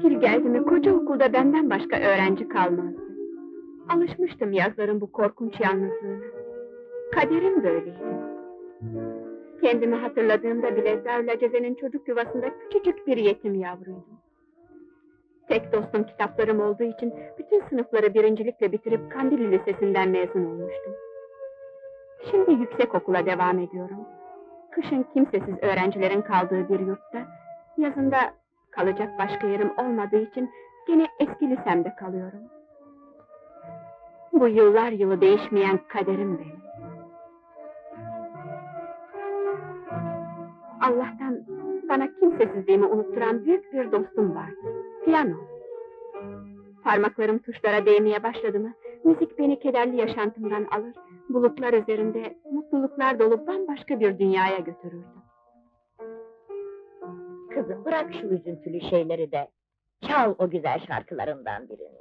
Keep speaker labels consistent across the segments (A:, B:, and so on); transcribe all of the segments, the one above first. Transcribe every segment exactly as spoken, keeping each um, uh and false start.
A: Tatil geldi mi koca okulda benden başka öğrenci kalmazdı. Alışmıştım yazların bu korkunç yalnızlığına. Kaderim böyleydi. Kendimi hatırladığımda bile Darülaceze'nin çocuk yuvasında küçücük bir yetim yavruydum. Tek dostum kitaplarım olduğu için bütün sınıfları birincilikle bitirip Kandilli Lisesi'nden mezun olmuştum. Şimdi yüksek okula devam ediyorum. Kışın kimsesiz öğrencilerin kaldığı bir yurtta, yazında kalacak başka yerim olmadığı için gene eski lisemde kalıyorum. Bu yıllar yılı değişmeyen kaderim benim. Allah'tan bana kimsesizliğimi unutturan büyük bir dostum vardı. Piyano. Parmaklarım tuşlara değmeye başladı mı, müzik beni kederli yaşantımdan alır, bulutlar üzerinde mutluluklar dolu bambaşka bir dünyaya götürürdü.
B: Kızım bırak şu üzüntülü şeyleri de, çal o güzel şarkılarından birini.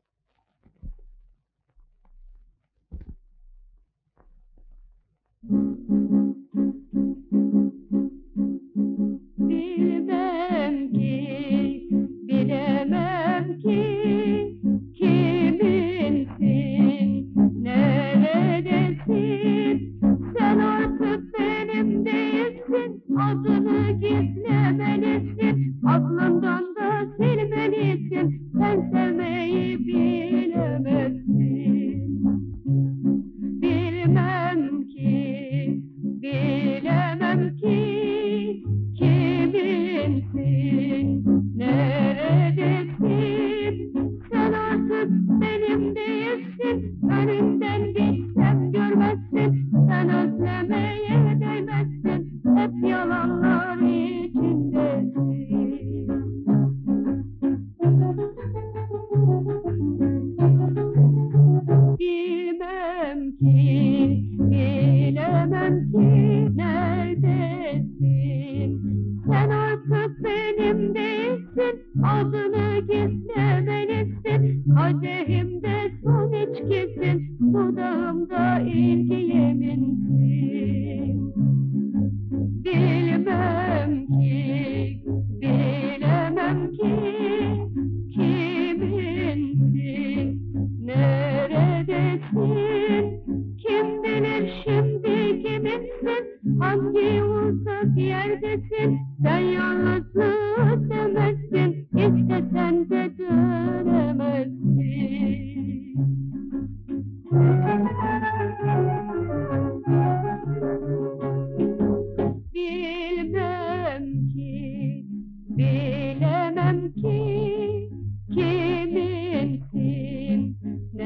A: Bilmem ki, bilemem ki, kiminsin, neredesin? Sen artık benim değilsin, adını gizlemelisin, aklından da silmelisin, sen sevmeyi bilemezsin. Bilmem ki, bilemem ki, kiminsin, neredesin? Sen artık benim değilsin, önünden gitsem görmezsin, sen özlemeye değmezsin, hep yalanlar içindesin. Bilmem ki, bilemem ki, neredesin? Sen artık benim değilsin, adını gizlemelisin, kadehimde son içkisin, dudağımda ilk yeminsin. Bilmem ki, bilemem ki, kiminsin, neredesin? Kim bilir şimdi kiminsin, hangi uzak yerdesin? Sen yalnızlığı sevmezsin, istesen de dönemezsin. Bilmem ki, bilemem ki, kiminsin,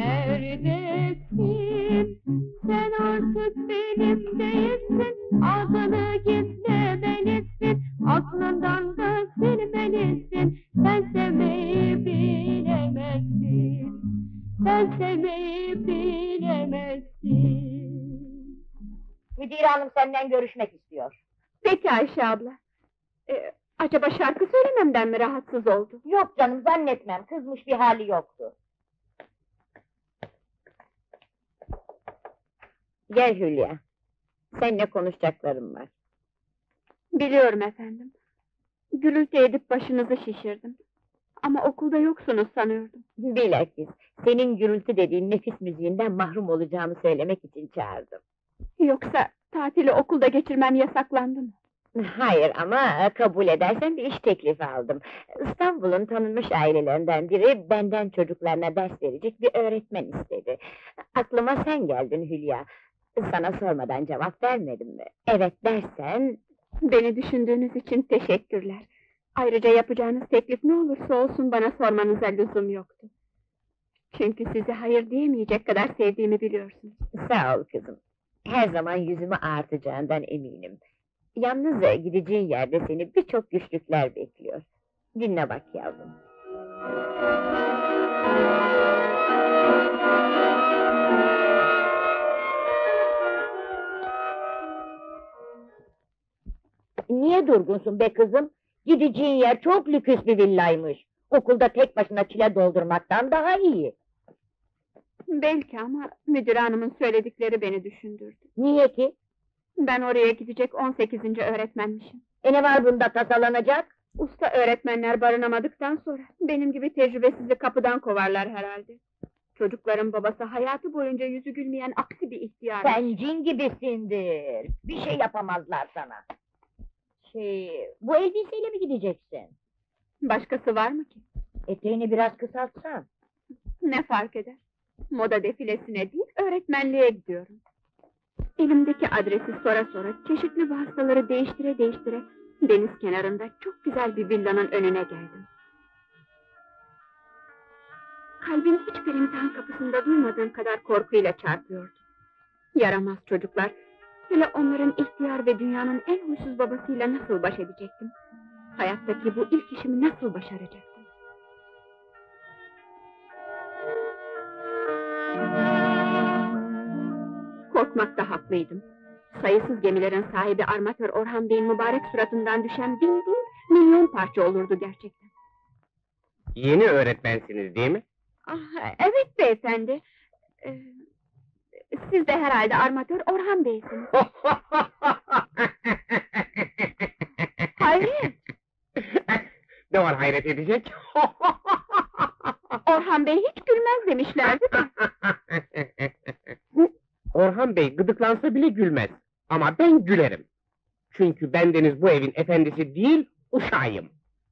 A: neredesin? Sen artık benim değilsin, adını gizlemelisin, aklından da silmelisin, sen sevmeyi bilemezsin, sen sevmeyi bilemezsin.
B: Müdür hanım senden görüşmek istiyor.
A: Peki Ayşe abla. Ee, acaba şarkı söylememden mi rahatsız oldu?
B: Yok canım zannetmem, kızmış bir hali yoktu. Gel Hülya, seninle konuşacaklarım var.
A: Biliyorum efendim. Gürültü edip başınızı şişirdim. Ama okulda yoksunuz sanıyordum.
B: Bilakis, senin gürültü dediğin nefis müziğinden mahrum olacağımı söylemek için çağırdım.
A: Yoksa tatili okulda geçirmem yasaklandı mı?
B: Hayır ama kabul edersen bir iş teklifi aldım. İstanbul'un tanınmış ailelerinden biri benden çocuklarına ders verecek bir öğretmen istedi. Aklıma sen geldin Hülya. Sana sormadan cevap vermedim mi? Evet dersen...
A: Beni düşündüğünüz için teşekkürler. Ayrıca yapacağınız teklif ne olursa olsun bana sormanıza lüzum yoktu. Çünkü size hayır diyemeyecek kadar sevdiğimi biliyorsunuz.
B: Sağ ol kızım. Her zaman yüzümü ağartacağından eminim. Yalnız gideceğin yerde seni birçok güçlükler bekliyor. Dinle bak yavrum. Niye durgunsun be kızım? Gideceğin yer çok lüküs bir villaymış. Okulda tek başına çile doldurmaktan daha iyi.
A: Belki ama müdür hanımın söyledikleri beni düşündürdü.
B: Niye ki?
A: Ben oraya gidecek on sekizinci öğretmenmişim.
B: E ne var bunda tasalanacak?
A: Usta öğretmenler barınamadıktan sonra benim gibi tecrübesizi kapıdan kovarlar herhalde. Çocukların babası hayatı boyunca yüzü gülmeyen aksi bir ihtiyar.
B: Sen cin gibisindir. Bir şey yapamazlar sana. Şey, bu elbiseyle mi gideceksin?
A: Başkası var mı ki?
B: Eteğini biraz kısaltsan.
A: Ne fark eder? Moda defilesine değil, öğretmenliğe gidiyorum. Elimdeki adresi sonra sonra çeşitli vasıtaları değiştire değiştire deniz kenarında çok güzel bir villanın önüne geldim. Kalbim hiçbir imtihan kapısında duymadığım kadar korkuyla çarpıyordu. Yaramaz çocuklar, hele onların ihtiyar ve dünyanın en huysuz babasıyla nasıl baş edecektim? Hayattaki bu ilk işimi nasıl başaracaktım? Korkmakta haklıydım. Sayısız gemilerin sahibi armatör Orhan Bey'in mübarek suratından düşen bin değil, milyon parça olurdu gerçekten.
C: Yeni öğretmensiniz değil mi?
A: Ah, evet beyefendi. Ee, siz de herhalde armatör Orhan Bey'siniz. Hayret!
C: Ne var hayret edecek?
A: Orhan Bey hiç gülmez demişlerdi de.
C: Orhan Bey gıdıklansa bile gülmez. Ama ben gülerim. Çünkü bendeniz bu evin efendisi değil, uşağıyım.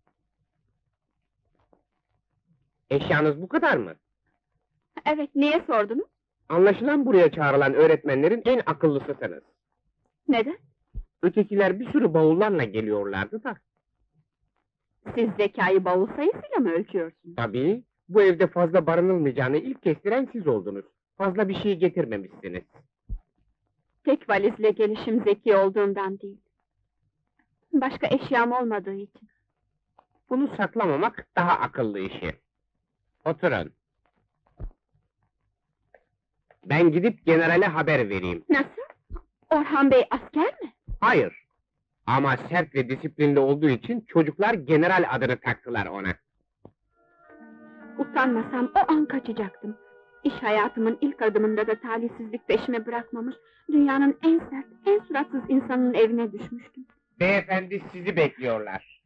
C: Eşyanız bu kadar mı?
A: Evet, niye sordunuz?
C: Anlaşılan buraya çağrılan öğretmenlerin en akıllısısınız.
A: Neden?
C: Ötekiler bir sürü bavullarla geliyorlardı da.
A: Siz zekayı bavul sayısıyla mı ölçüyorsunuz?
C: Tabii, bu evde fazla barınılmayacağını ilk kestiren siz oldunuz. Fazla bir şey getirmemişsiniz.
A: Tek valizle gelişim zeki olduğundan değil. Başka eşyam olmadığı için.
C: Bunu saklamamak daha akıllı işi. Oturun. Ben gidip generale haber vereyim.
A: Nasıl? Orhan Bey asker mi?
C: Hayır. Ama sert ve disiplinli olduğu için çocuklar general adını taktılar ona.
A: Utanmasam o an kaçacaktım. İş hayatımın ilk adımında da talihsizlik peşime bırakmamış, dünyanın en sert, en suratsız insanın evine düşmüştüm.
C: Beyefendi sizi bekliyorlar.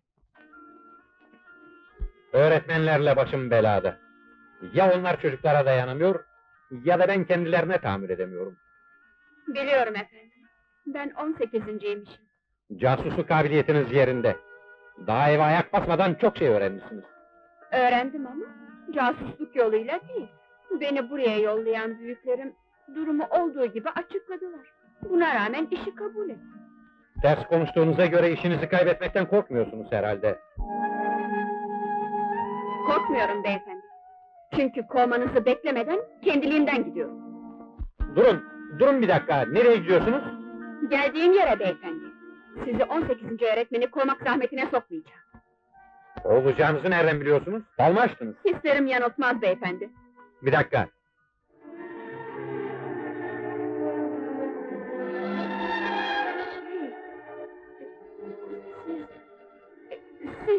D: Öğretmenlerle başım belada. Ya onlar çocuklara dayanamıyor, ya da ben kendilerine tahammül edemiyorum.
A: Biliyorum efendim. Ben on sekizinciymişim.
D: Casusluk kabiliyetiniz yerinde. Daha eve ayak basmadan çok şey öğrenmişsiniz.
A: Öğrendim ama casusluk yoluyla değil. Beni buraya yollayan büyüklerim durumu olduğu gibi açıkladılar. Buna rağmen işi kabul ettim.
D: Ters konuştuğunuza göre işinizi kaybetmekten korkmuyorsunuz herhalde.
A: Korkmuyorum beyefendi. Çünkü kovmanızı beklemeden kendiliğimden gidiyorum.
D: Durun, durun bir dakika, nereye gidiyorsunuz?
A: Geldiğim yere beyefendi. Sizi on sekizinci öğretmeni kovmak zahmetine sokmayacağım.
D: Olacağınızı nereden biliyorsunuz? Bal mı açtınız?
A: Hislerim yanıltmaz beyefendi.
D: Bir dakika.
A: Siz... Siz...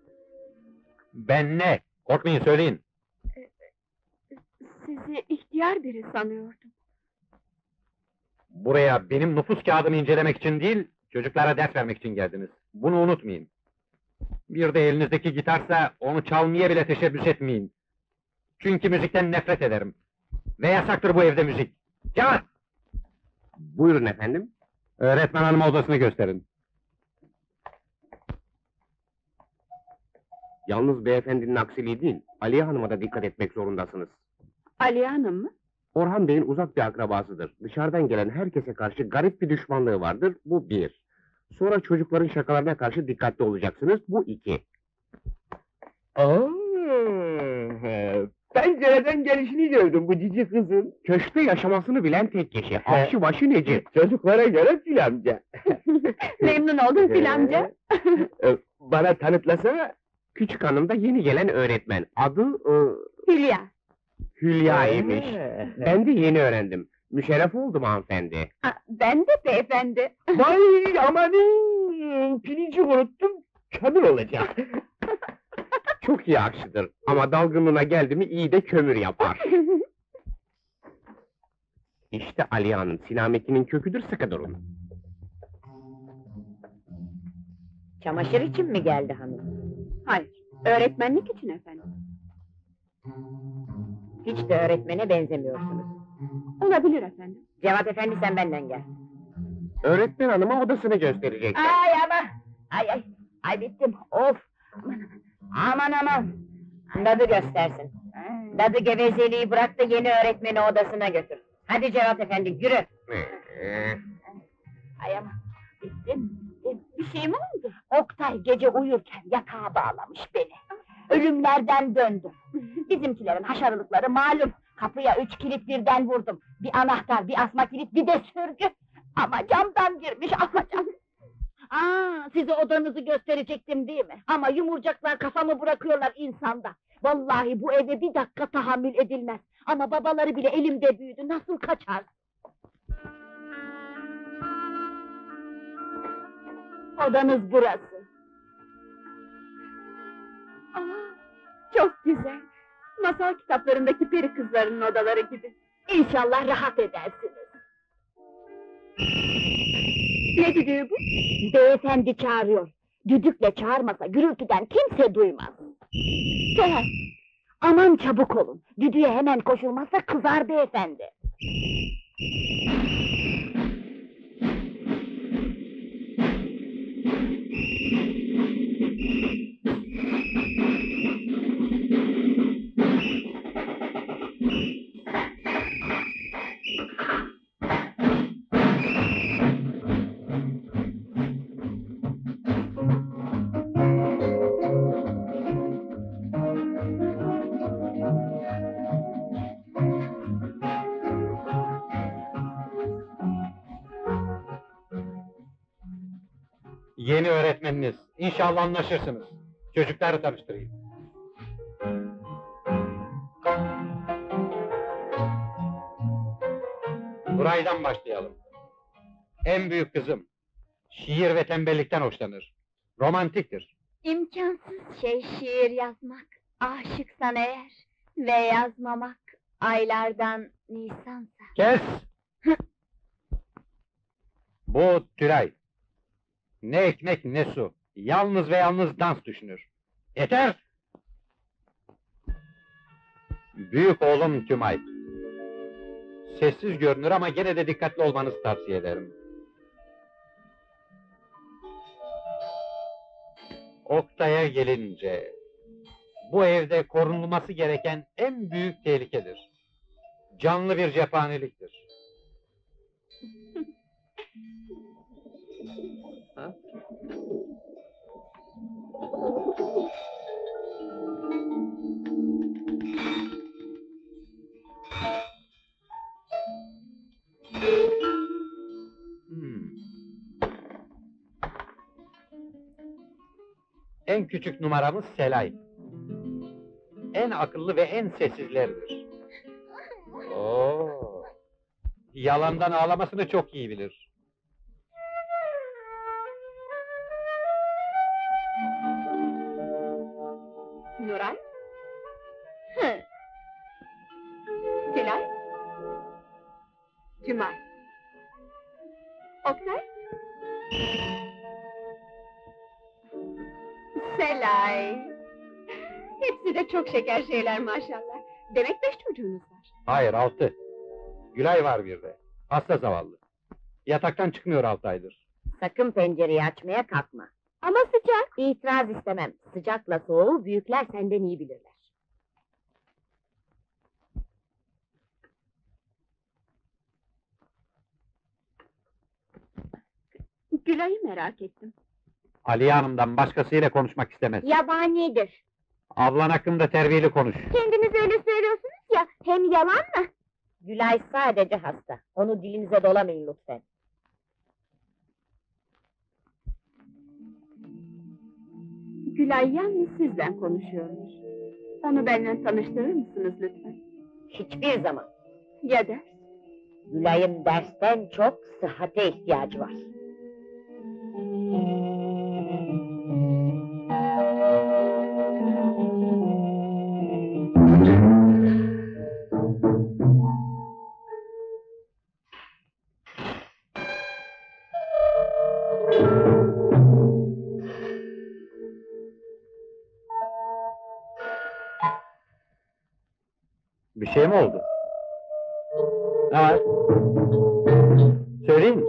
D: Ben ne? Korkmayın, söyleyin.
A: Sizi ihtiyar biri sanıyordum.
D: Buraya benim nüfus kağıdımı incelemek için değil, çocuklara ders vermek için geldiniz. Bunu unutmayın. Bir de elinizdeki gitarsa, onu çalmaya bile teşebbüs etmeyin. Çünkü müzikten nefret ederim. Ve yasaktır bu evde müzik. Cevat!
C: Buyurun efendim.
D: Öğretmen hanıma odasını gösterin.
C: Yalnız beyefendinin aksiliği değil, Aliye Hanım'a da dikkat etmek zorundasınız.
A: Aliye Hanım mı?
C: Orhan Bey'in uzak bir akrabasıdır. Dışarıdan gelen herkese karşı garip bir düşmanlığı vardır, bu bir. Sonra çocukların şakalarına karşı dikkatli olacaksınız, bu iki.
E: Aa, pencereden gelişini gördüm bu cici kızın.
C: Köşkte yaşamasını bilen tek kişi, akşı başı neci.
E: Çocuklara göre Fil amca.
A: Memnun oldum Fil amca.
E: Ee, Bana tanıtlasana.
C: Küçük hanım da yeni gelen öğretmen, adı e,
A: Hülya.
C: Hülya imiş.
E: Ee,
C: Ben de yeni öğrendim. Müşerref oldum hanımefendi.
A: Aa, ben de beyefendi.
E: Vay amanın! Pirinci unuttum, kömür olacak.
C: Çok iyi akşıdır ama dalgınlığına geldi mi iyi de kömür yapar. İşte Aliye Hanım, sinametinin köküdür, sıkı durun.
B: Çamaşır için mi geldi hanım?
A: Hayır, öğretmenlik için efendim.
B: Hiç de öğretmene benzemiyorsunuz.
A: Olabilir efendim.
B: Cevat efendi sen benden gel.
C: Öğretmen hanıma odasını gösterecekler.
B: Ay ama! Ay ay! Ay bittim, of! Aman aman! Dadı göstersin. Dadı gevezeliği bırak da yeni öğretmeni odasına götür. Hadi Cevat efendi, yürü!
C: Ee,
B: Ay ama! Bittim, bittim.
A: Bir şey mi oldu?
B: Oktay gece uyurken yatağa bağlamış beni. Ölümlerden döndüm. Bizimkilerin haşarılıkları malum. Kapıya üç kilit birden vurdum. Bir anahtar, bir asma kilit, bir de sürgü. Ama camdan girmiş, ama cam. Aa, size odanızı gösterecektim değil mi? Ama yumurcaklar kafamı bırakıyorlar insanda. Vallahi bu eve bir dakika tahammül edilmez. Ama babaları bile elimde büyüdü, nasıl kaçar? Odanız burası.
A: Aa, çok güzel. Masal kitaplarındaki peri kızlarının odaları gibi.
B: İnşallah rahat edersiniz.
A: Ne düdüğü bu?
B: Beyefendi çağırıyor. Düdükle çağırmasa gürültüden kimse duymaz.
A: Tuhaf.
B: Aman çabuk olun. Düdüğe hemen koşulmazsa kızar beyefendi.
D: Yeni öğretmeniniz. İnşallah anlaşırsınız. Çocukları tanıştırayım. Buraydan başlayalım. En büyük kızım. Şiir ve tembellikten hoşlanır. Romantiktir.
A: İmkansız şey şiir yazmak. Aşıksan eğer ve yazmamak aylardan Nisan'sa.
D: Kes! Bu Tülay. Ne ekmek ne su. Yalnız ve yalnız dans düşünür. Yeter! Büyük oğlum Tümay. Sessiz görünür ama gene de dikkatli olmanızı tavsiye ederim. Oktay'a gelince... Bu evde korunulması gereken en büyük tehlikedir. Canlı bir cephaneliktir. Ha? Hmm. En küçük numaramız Selay. En akıllı ve en sessizleridir. Oo. Yalandan ağlamasını çok iyi bilir.
A: Nuray? Hı. Tülay? Tümay? Oktay? Selay! Hepsi de çok şeker şeyler maşallah. Demek beş çocuğunuz var.
D: Hayır, altı. Gülay var bir de. Hasta zavallı. Yataktan çıkmıyor altı aydır.
B: Sakın pencereyi açmaya kalkma.
A: Ama sıcak.
B: İtiraz istemem. Sıcakla soğuğu büyükler senden iyi bilirler.
A: Gülay'ı merak ettim.
D: Aliye Hanım'dan başkasıyla konuşmak istemez.
B: Yabanidir.
D: Ablan hakkında terbiyeli konuş.
B: Kendiniz öyle söylüyorsunuz ya, hem yalan mı? Gülay sadece hasta. Onu dilinize dolamayın lütfen.
A: Gülay yalnız sizden konuşuyormuş. Onu benden tanıştırır mısınız lütfen?
B: Hiçbir zaman.
A: Ya ders?
B: Gülay'ın dersten çok sıhhate ihtiyacı var.
D: şey mi oldu? Ha? Söyleyin.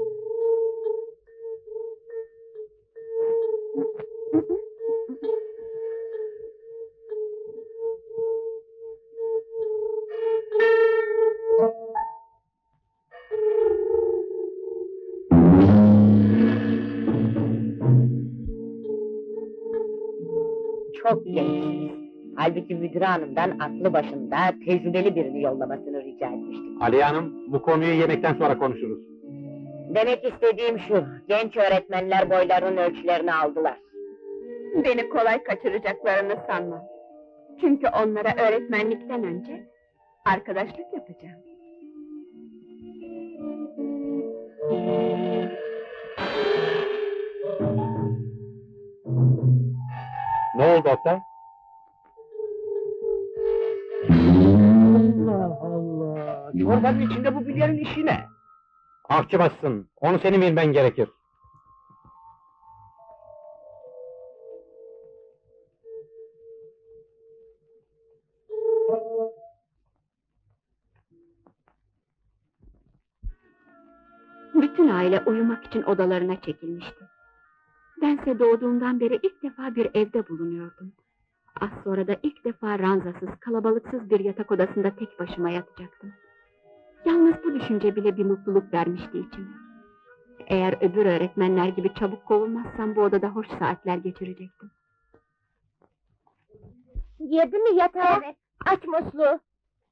B: Çok gençsiniz. Halbuki müdür hanımdan aklı başında tecrübeli birini yollamasını rica etmiştim.
D: Aliye Hanım, bu konuyu yemekten sonra konuşuruz.
B: Demek istediğim şu, genç öğretmenler boylarının ölçülerini aldılar.
A: Beni kolay kaçıracaklarını sanmam. Çünkü onlara öğretmenlikten önce arkadaşlık yapacağım.
D: Ne oldu Oktay?
E: Allah Allah! Çorbanın içinde bu bilyerin işi ne?
D: Ahçıbaşsın, onu senin bilmen gerekir.
A: Bütün aile uyumak için odalarına çekilmişti. Bense doğduğumdan beri ilk defa bir evde bulunuyordum. Az sonra da ilk defa ranzasız, kalabalıksız bir yatak odasında tek başıma yatacaktım. Yalnız bu düşünce bile bir mutluluk vermişti içime. Eğer öbür öğretmenler gibi çabuk kovulmazsam bu odada hoş saatler geçirecektim.
B: Girdi mi yatağa? Evet. Aç musluğu.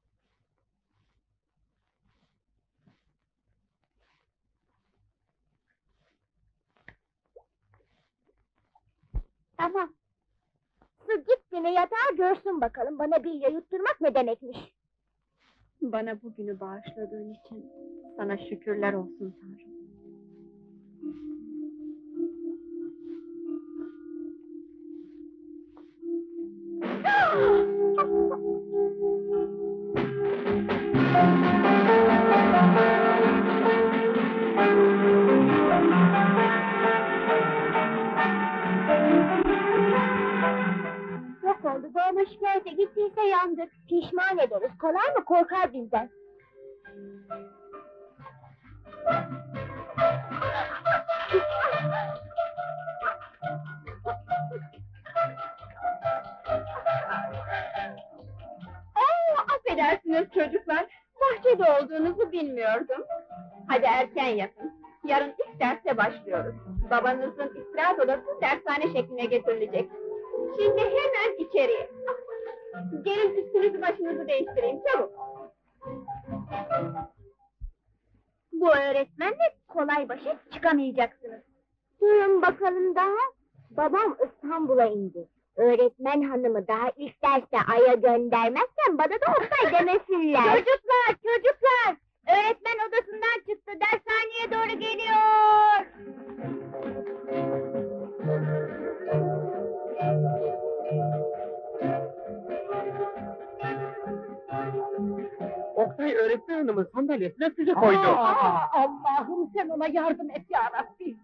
B: Tamam. Su git yine yatağa görsün bakalım bana bilye yutturmak ne demekmiş.
A: Bana bugünü bağışladığın için sana şükürler olsun Tanrım.
B: Yok oldu doğma şikayete gittiyse yandık. Pişman ederiz. Kolay mı korkar bizden.
A: Oo, affedersiniz çocuklar. Bahçede olduğunuzu bilmiyordum. Hadi erken yatın. Yarın ilk derse başlıyoruz. Babanızın istirahat odası dershane şekline getirilecek. Şimdi hemen içeriye. Gelin üstünüzü başınızı değiştireyim çabuk.
B: Bu öğretmenle kolay başa çıkamayacaksınız. Durun bakalım daha. Babam İstanbul'a indi. Öğretmen hanımı daha ilk derste Ay'a göndermezsen bana da Oktay demesinler. Çocuklar, çocuklar! Öğretmen odasından çıktı, dershaneye doğru geliyor!
E: Oktay öğretmen hanımın sandalyesine füze koydu.
B: Aa, Allah'ım sen ona yardım et ya Rabbi!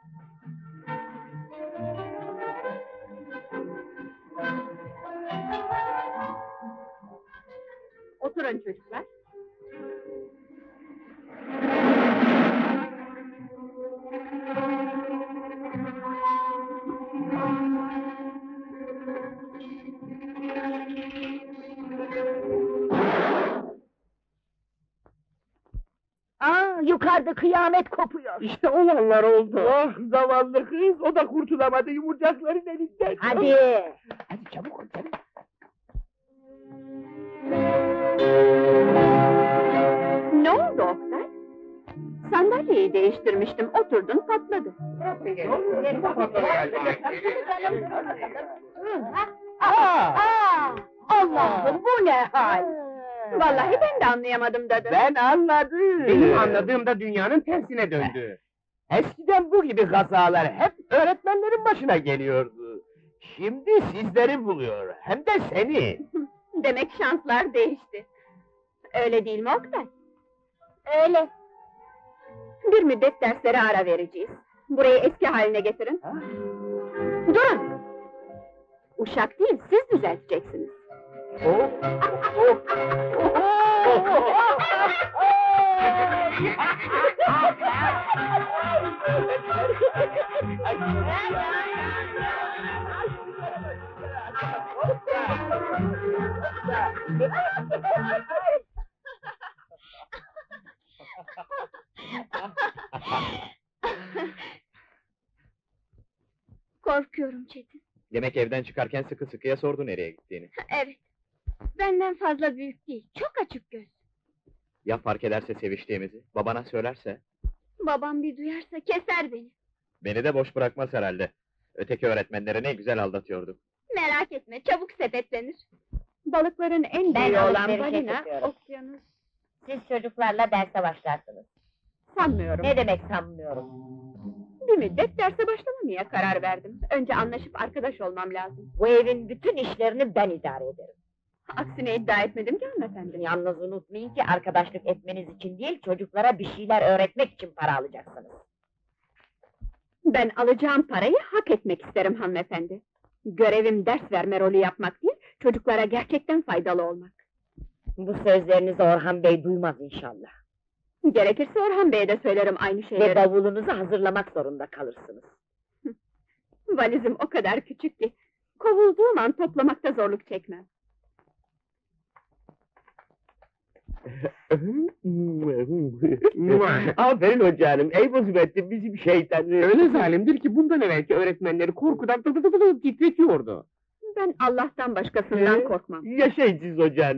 A: Oturun çocuklar.
B: Aa, yukarıda kıyamet kopuyor.
E: İşte olanlar oldu. Ah zavallı kız, o da kurtulamadı yumurcakların elinden.
B: Hadi!
E: Hadi çabuk ol canım.
A: Ne oldu Oktay? Sandalyeyi değiştirmiştim, oturdun patladı.
E: Aa!
A: Aa, Allah'ım bu ne hal? Vallahi ben de anlayamadım dadı.
E: Ben anladım.
C: Benim anladığımda dünyanın tersine döndü.
E: Eskiden bu gibi kazalar hep öğretmenlerin başına geliyordu. Şimdi sizleri buluyor, hem de seni.
A: Demek şanslar değişti. Öyle değil mi Oktay?
B: Öyle.
A: Bir müddet derslere ara vereceğiz. Burayı eski haline getirin.
E: Ha?
A: Durun! Uşak değil, siz düzelteceksiniz.
E: Oh, oh, oh, oh.
A: Korkuyorum Çetin.
E: Demek evden çıkarken sıkı sıkıya sordu nereye gittiğini.
A: Evet. Benden fazla büyük değil, çok açık göz.
E: Ya fark ederse seviştiğimizi, babana söylerse?
A: Babam bir duyarsa keser beni.
E: Beni de boş bırakmaz herhalde. Öteki öğretmenleri ne güzel aldatıyordu.
A: Merak etme, çabuk sepetlenir. Balıkların en
B: Ben
A: büyüğü olan
B: alışverişe
A: balina,
B: çıkıyorum.
A: okyanus.
B: Siz çocuklarla derse başlarsınız.
A: Sanmıyorum.
B: Ne demek sanmıyorum.
A: Bir müddet derse başlamamaya karar verdim. Önce anlaşıp arkadaş olmam lazım.
B: Bu evin bütün işlerini ben idare ederim.
A: Aksine iddia etmedim ki hanımefendi.
B: Yalnız unutmayın ki arkadaşlık etmeniz için değil, çocuklara bir şeyler öğretmek için para alacaksınız.
A: Ben alacağım parayı hak etmek isterim hanımefendi. Görevim ders verme rolü yapmak değil, çocuklara gerçekten faydalı olmak.
B: Bu sözlerinizi Orhan Bey duymaz inşallah.
A: Gerekirse Orhan Bey'e de söylerim aynı
B: Ve
A: şeyleri.
B: bavulunuzu hazırlamak zorunda kalırsınız.
A: Valizim o kadar küçük ki, kovulduğum an toplamakta zorluk çekmem.
E: Aferin hocam, ey bozbetti bizim şeytan.
C: Öyle zalimdir ki bundan evvelki öğretmenleri korkudan tık tık tık tık titretiyordu.
A: Ben Allah'tan başkasından
E: Ee?
A: korkmam.
E: Yaşayın hocam.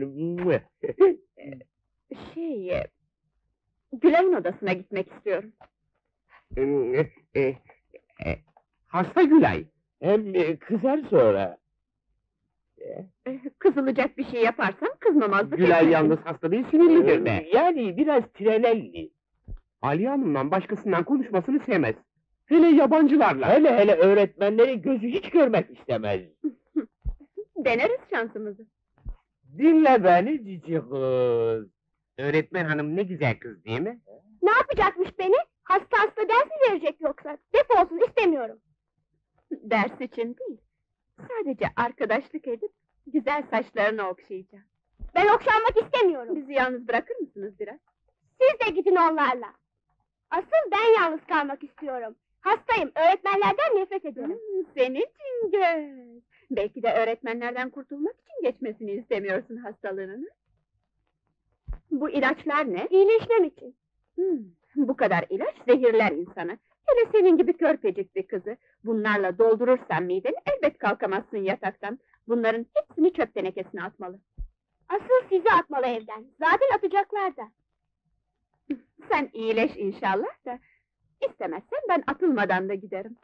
A: Şey... e, Gülay'ın odasına gitmek istiyorum.
C: E, e, Hasta Gülay.
E: Hem e, kızar sonra.
A: Eh, Kızılacak bir şey yaparsam kızmamazlık
C: Gülay
A: etmezdim.
C: yalnız hasta değil, sinirlidir de.
E: Yani biraz trelelli.
C: Aliye Hanım'la başkasından konuşmasını sevmez. Hele yabancılarla.
E: Hele hele öğretmenleri gözü hiç görmek istemez.
A: Deneriz şansımızı.
E: Dinle beni cici kız.
C: Öğretmen hanım ne güzel kız değil mi?
A: Ne yapacakmış beni? Hasta hasta ders mi verecek yoksa? Defolsun, istemiyorum. Ders için değil. Sadece arkadaşlık edip güzel saçlarını okşayacağım. Ben okşanmak istemiyorum. Bizi yalnız bırakır mısınız biraz? Siz de gidin onlarla. Asıl ben yalnız kalmak istiyorum. Hastayım, öğretmenlerden nefret ederim. Senin Cingöz. Belki de öğretmenlerden kurtulmak için geçmesini istemiyorsun hastalığının. Bu ilaçlar ne? İyileşmem için. Hmm, bu kadar ilaç zehirler insanı. Hele senin gibi körpecik bir kızı. Bunlarla doldurursan mideni elbet kalkamazsın yataktan. Bunların hepsini çöp tenekesine atmalı. Asıl sizi atmalı evden. Zaten atacaklar da. Sen iyileş inşallah da. İstemezsen ben atılmadan da giderim.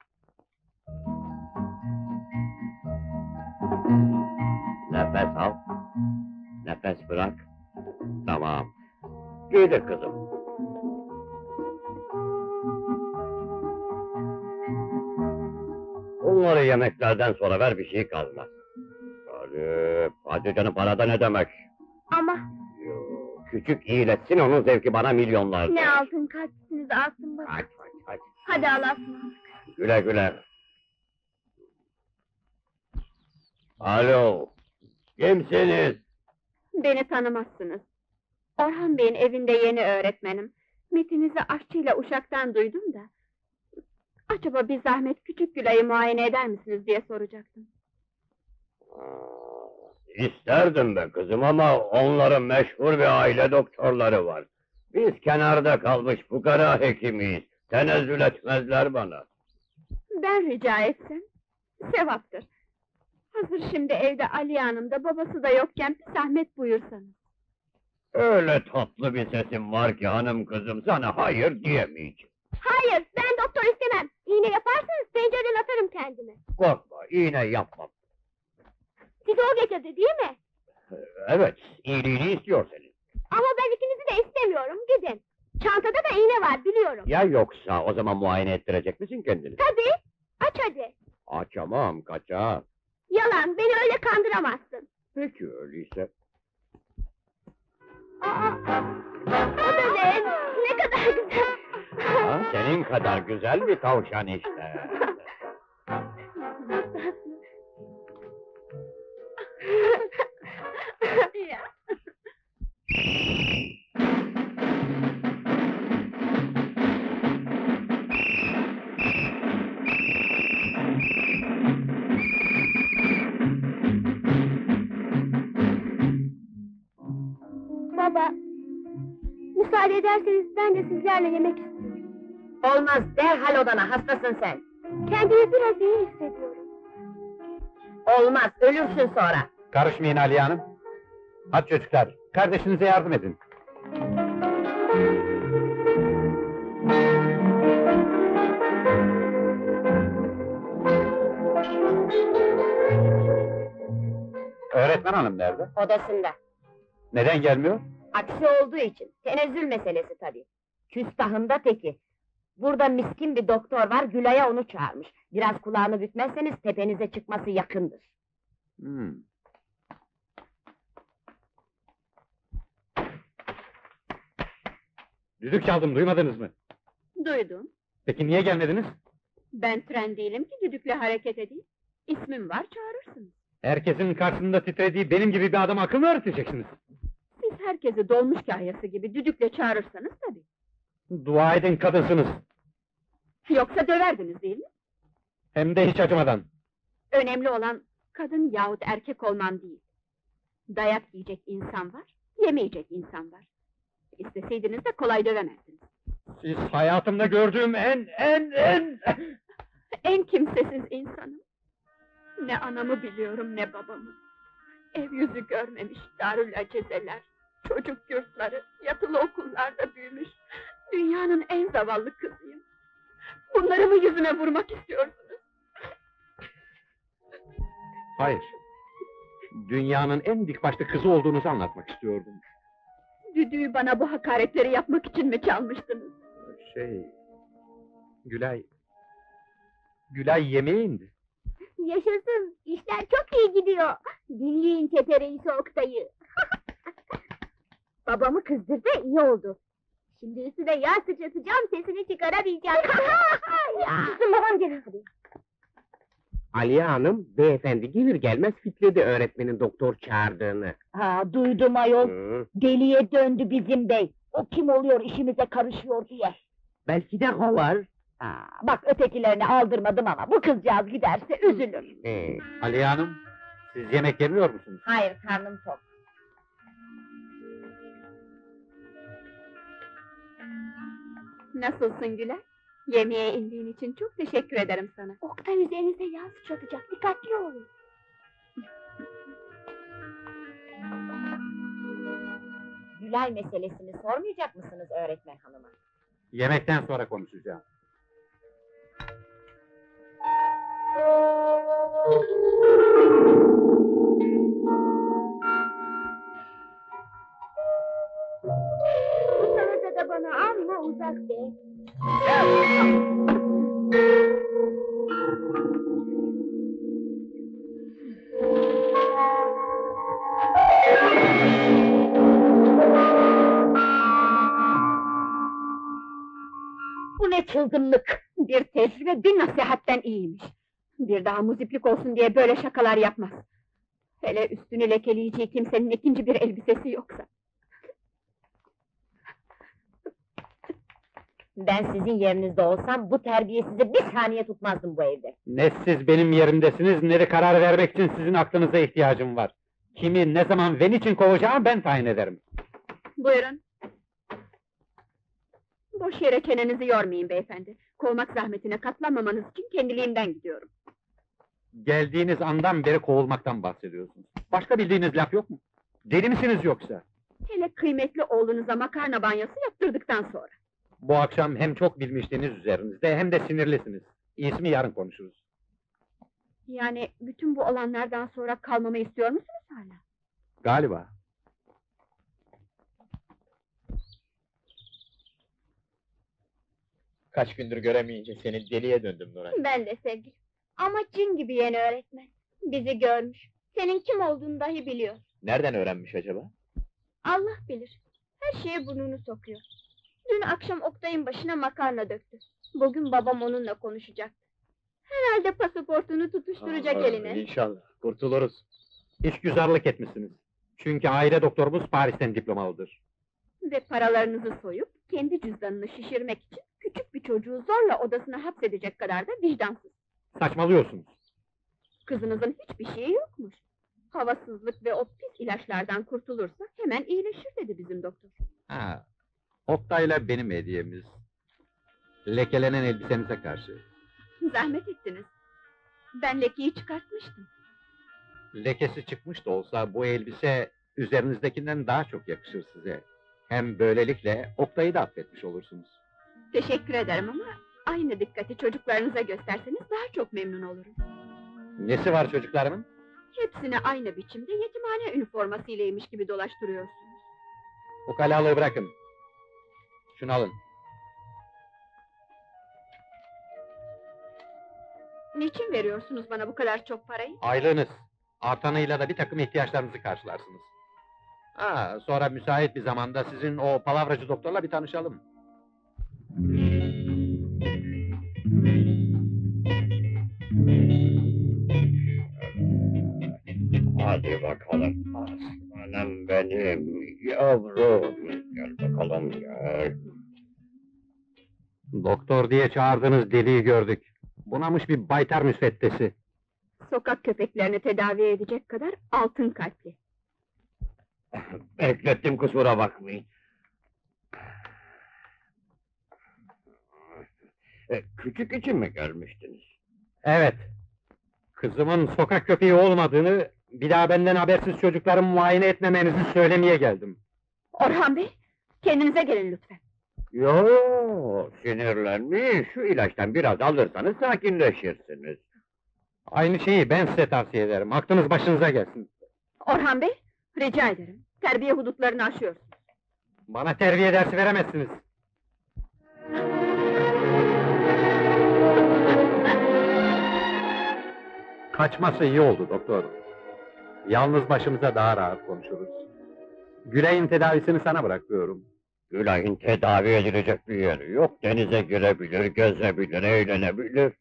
C: Nefes al. Nefes bırak. Tamam. Giydir kızım. Bunları yemeklerden sonra ver, bir şey kalmaz. Hadi, hadi canım, parada ne demek?
A: Ama
C: Yo, küçük iyileşsin, onun zevki bana milyonlar.
A: ne altın kalpsiniz altın bak.
C: Hadi, hadi, hadi.
A: Hadi Allah'a ısmarladık.
C: Güle güle. Alo, kimsiniz?
A: Beni tanımazsınız. Orhan Bey'in evinde yeni öğretmenim. Metinizi aşçıyla Uşak'tan duydum da. Acaba bir zahmet küçük Gülay'ı muayene eder misiniz diye soracaktım.
C: İsterdim be kızım ama onların meşhur bir aile doktorları var. Biz kenarda kalmış fukara hekimiyiz. Tenezzül etmezler bana.
A: Ben rica etsem, sevaptır. Hazır şimdi evde Aliye Hanım da babası da yokken bir zahmet buyursanız.
C: Öyle tatlı bir sesim var ki hanım kızım, sana hayır diyemeyeceğim.
A: Hayır, ben doktor istemem. İğne yaparsanız pencereden atarım kendimi.
C: Korkma, iğne yapmam.
A: Sizi o getirdi değil mi?
C: Evet, iyiliğini istiyor senin.
A: Ama ben ikinizi de istemiyorum, gidin. Çantada da iğne var, biliyorum.
C: Ya yoksa o zaman muayene ettirecek misin kendini?
A: Tabii, aç hadi.
C: Açamam, kaçar.
A: Yalan, beni öyle kandıramazsın.
C: Peki öyleyse.
A: Aa, o da ne? Ne kadar güzel.
C: Ha, senin kadar güzel bir tavşan işte.
A: Ya. ederseniz ben de sizlerle yemek istiyorum.
B: Olmaz, derhal odana, hastasın sen.
A: Kendimi biraz iyi hissediyorum.
B: Olmaz, ölürsün sonra.
D: Karışmayın Aliye Hanım. Hadi çocuklar, kardeşinize yardım edin. Öğretmen hanım nerede?
B: Odasında.
D: Neden gelmiyor?
B: Aksi olduğu için, tenezzül meselesi tabii. Küstahında teki. Burada miskin bir doktor var, Gülay'a onu çağırmış. Biraz kulağını bükmezseniz tepenize çıkması yakındır.
D: Hmm. Düdük çaldım, duymadınız mı?
A: Duydum.
D: Peki niye gelmediniz?
A: Ben tren değilim ki düdükle hareket edeyim. İsmim var, çağırırsınız.
D: Herkesin karşısında titrediği benim gibi bir adama akıl mı öğreteceksiniz?
A: Siz herkesi dolmuş kahyası gibi düdükle çağırırsanız tabii.
D: Dua edin kadınsınız.
A: Yoksa döverdiniz değil mi?
D: Hem de hiç acımadan.
A: Önemli olan kadın yahut erkek olmam değil. Dayak yiyecek insan var, yemeyecek insan var. İsteseydiniz de kolay dövemezdiniz.
D: Siz hayatımda gördüğüm en en en...
A: En kimsesiz insanım. Ne anamı biliyorum ne babamı. Ev yüzü görmemiş darül acezeler, çocuk yurtları, yatılı okullarda büyümüş. Dünyanın en zavallı kızıyım. Bunları mı yüzüme vurmak istiyorsunuz?
D: Hayır. Dünyanın en dikbaşlı kızı olduğunuzu anlatmak istiyordum.
A: Düdüğü bana bu hakaretleri yapmak için mi çalmıştınız?
D: Şey... Gülay... Gülay yemeğe indi.
A: Yaşasın, işler çok iyi gidiyor. Dinleyin kepereğisi Oktay'ı. Babamı kızdırdı, iyi oldu. Şimdi üstüne yağ sıçratacağım, sesini çıkaramayacağım. Susun, babam gelir.
C: Aliye Hanım, beyefendi gelir gelmez fitledi öğretmenin doktor çağırdığını.
B: Ha, duydum ayol.
C: Hı,
B: Deliye döndü bizim bey. O kim oluyor işimize karışıyor diye.
C: belki de kovar.
B: Aa, bak ötekilerini aldırmadım ama bu kızcağız giderse üzülür.
C: Ee,
D: Aliye Hanım, siz yemek yemiyor musunuz?
B: Hayır, karnım tok.
A: Nasılsın Güler? Yemeğe indiğin için çok teşekkür ederim sana. Oktay üzerinize yağ sıçratacak, dikkatli olun.
B: Gülay meselesini sormayacak mısınız öğretmen hanıma?
D: Yemekten sonra konuşacağım.
A: Bu sırada da bana amma uzak be.
B: Bu ne çılgınlık!
A: Bir tecrübe bir nasihatten iyiymiş. Bir daha muziplik olsun diye böyle şakalar yapmaz. Hele üstünü lekeleyeceği kimsenin ikinci bir elbisesi yoksa.
B: Ben sizin yerinizde olsam bu terbiyesizi bir saniye tutmazdım bu evde.
D: Ne siz benim yerimdesiniz, ne de karar vermek için sizin aklınıza ihtiyacım var. Kimi, ne zaman ve niçin kovacağımı ben tayin ederim.
A: Buyurun. Boş yere çenenizi yormayın beyefendi. Kovmak zahmetine katlanmamanız için kendiliğimden gidiyorum.
D: Geldiğiniz andan beri kovulmaktan bahsediyorsunuz. Başka bildiğiniz laf yok mu? Deli misiniz yoksa?
A: Hele kıymetli oğlunuza makarna banyosu yaptırdıktan sonra.
D: Bu akşam hem çok bilmişliğiniz üzerinizde hem de sinirlisiniz. İsmi yarın konuşuruz.
A: Yani bütün bu olanlardan sonra kalmamı istiyor musunuz hala?
D: Galiba.
E: Kaç gündür göremeyince seni deliye döndüm Nuray.
A: Ben de sevgilim. Ama cin gibi yeni öğretmen. Bizi görmüş. Senin kim olduğunu dahi biliyor.
E: Nereden öğrenmiş acaba?
A: Allah bilir. Her şeye burnunu sokuyor. Dün akşam Oktay'ın başına makarna döktü. Bugün babam onunla konuşacaktı. Herhalde pasaportunu tutuşturacak eline.
E: İnşallah, kurtuluruz.
D: Hiç güzellik etmişsiniz. Çünkü aile doktorumuz Paris'ten diplomalıdır.
A: Ve paralarınızı soyup, kendi cüzdanını şişirmek için küçük bir çocuğu zorla odasına hapsedecek kadar da vicdansız.
D: Saçmalıyorsunuz.
A: Kızınızın hiçbir şeyi yokmuş. Havasızlık ve o pis ilaçlardan kurtulursa hemen iyileşir dedi bizim doktor.
D: Ha, Oktay'la benim hediyemiz. Lekelenen elbisenize karşı.
A: Zahmet ettiniz. Ben lekeyi çıkartmıştım.
D: Lekesi çıkmış da olsa bu elbise üzerinizdekinden daha çok yakışır size. Hem böylelikle Oktay'ı da affetmiş olursunuz.
A: Teşekkür ederim ama aynı dikkati çocuklarınıza gösterseniz daha çok memnun olurum.
D: Nesi var çocuklarımın?
A: Hepsini aynı biçimde yetimhane üniformasıylaymış gibi dolaştırıyorsunuz.
D: Ukalalığı bırakın. Şunu alın.
A: Niçin veriyorsunuz bana bu kadar çok parayı?
D: Aylığınız. Artanıyla da bir takım ihtiyaçlarınızı karşılarsınız. Ha, sonra müsait bir zamanda sizin o palavracı doktorla bir tanışalım.
E: Hadi bakalım aslanım benim, yavrum. Gel bakalım gel.
D: Doktor diye çağırdığınız deliği gördük. Bunamış bir baytar müsveddesi.
A: Sokak köpeklerini tedavi edecek kadar altın kalpli.
E: Beklettim, kusura bakmayın. E, küçük için mi gelmiştiniz?
D: Evet. Kızımın sokak köpeği olmadığını, bir daha benden habersiz çocuklarımı muayene etmemenizi söylemeye geldim.
A: Orhan Bey, kendinize gelin lütfen.
E: Yo, sinirlenmiş. Şu ilaçtan biraz alırsanız sakinleşirsiniz.
D: Aynı şeyi ben size tavsiye ederim. Aklınız başınıza gelsin.
A: Orhan Bey, rica ederim. Terbiye hudutlarını aşıyorsunuz.
D: Bana terbiye dersi veremezsiniz. Kaçması iyi oldu doktor. Yalnız başımıza daha rahat konuşuruz. Gülay'ın tedavisini sana bırakıyorum.
E: Gülay'ın tedavi edilecek bir yeri yok. Denize girebilir, gezebilir, eğlenebilir.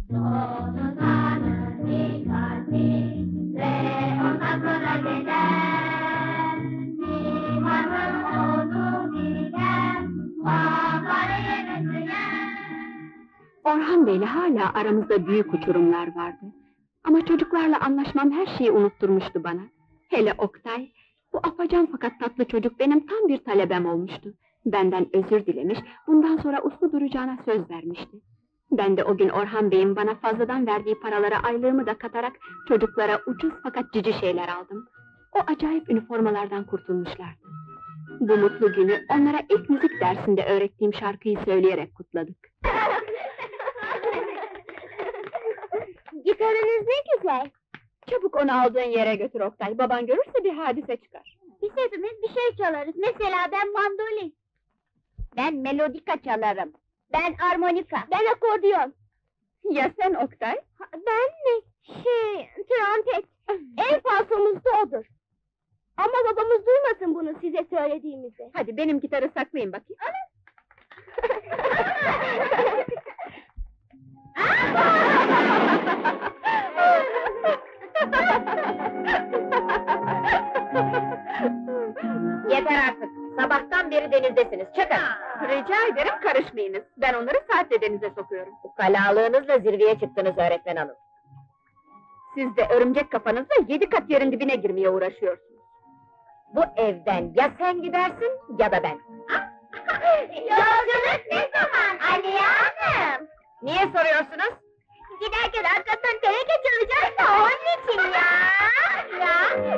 A: Orhan Bey'le hala aramızda büyük uçurumlar vardı. Ama çocuklarla anlaşmam her şeyi unutturmuştu bana. Hele Oktay, bu afacan fakat tatlı çocuk benim tam bir talebem olmuştu. Benden özür dilemiş, bundan sonra uslu duracağına söz vermişti. Ben de o gün Orhan Bey'in bana fazladan verdiği paralara aylığımı da katarak çocuklara ucuz fakat cici şeyler aldım. O acayip üniformalardan kurtulmuşlardı. Bu mutlu günü onlara ilk müzik dersinde öğrettiğim şarkıyı söyleyerek kutladık.
B: Gitarınız ne güzel.
A: Çabuk onu aldığın yere götür Oktay, baban görürse bir hadise çıkar.
B: Biz hepimiz bir şey çalarız. Mesela ben mandolin. Ben melodika çalarım. Ben armonika. Ben akordeon.
A: Ya sen Oktay?
B: Ha, ben mi? Şey, trompet. En falsomuz da odur. Ama babamız duymasın bunu size söylediğimizi.
A: Hadi benim gitarı saklayın bakayım.
B: Yeter artık. Sabahtan beri denizdesiniz. Çıkın.
A: Rica ederim karışmayınız. Ben onları saatle denize sokuyorum.
B: Ukalalığınızla zirveye çıktınız öğretmen hanım.
A: Siz de örümcek kafanızla yedi kat yerin dibine girmeye uğraşıyorsunuz.
B: Bu evden ya sen gidersin ya da ben. Yolculuk ne zaman Aliye Hanım? Niye soruyorsunuz? Giderken arkasından teneke çalacağız da onun için ya. Ya.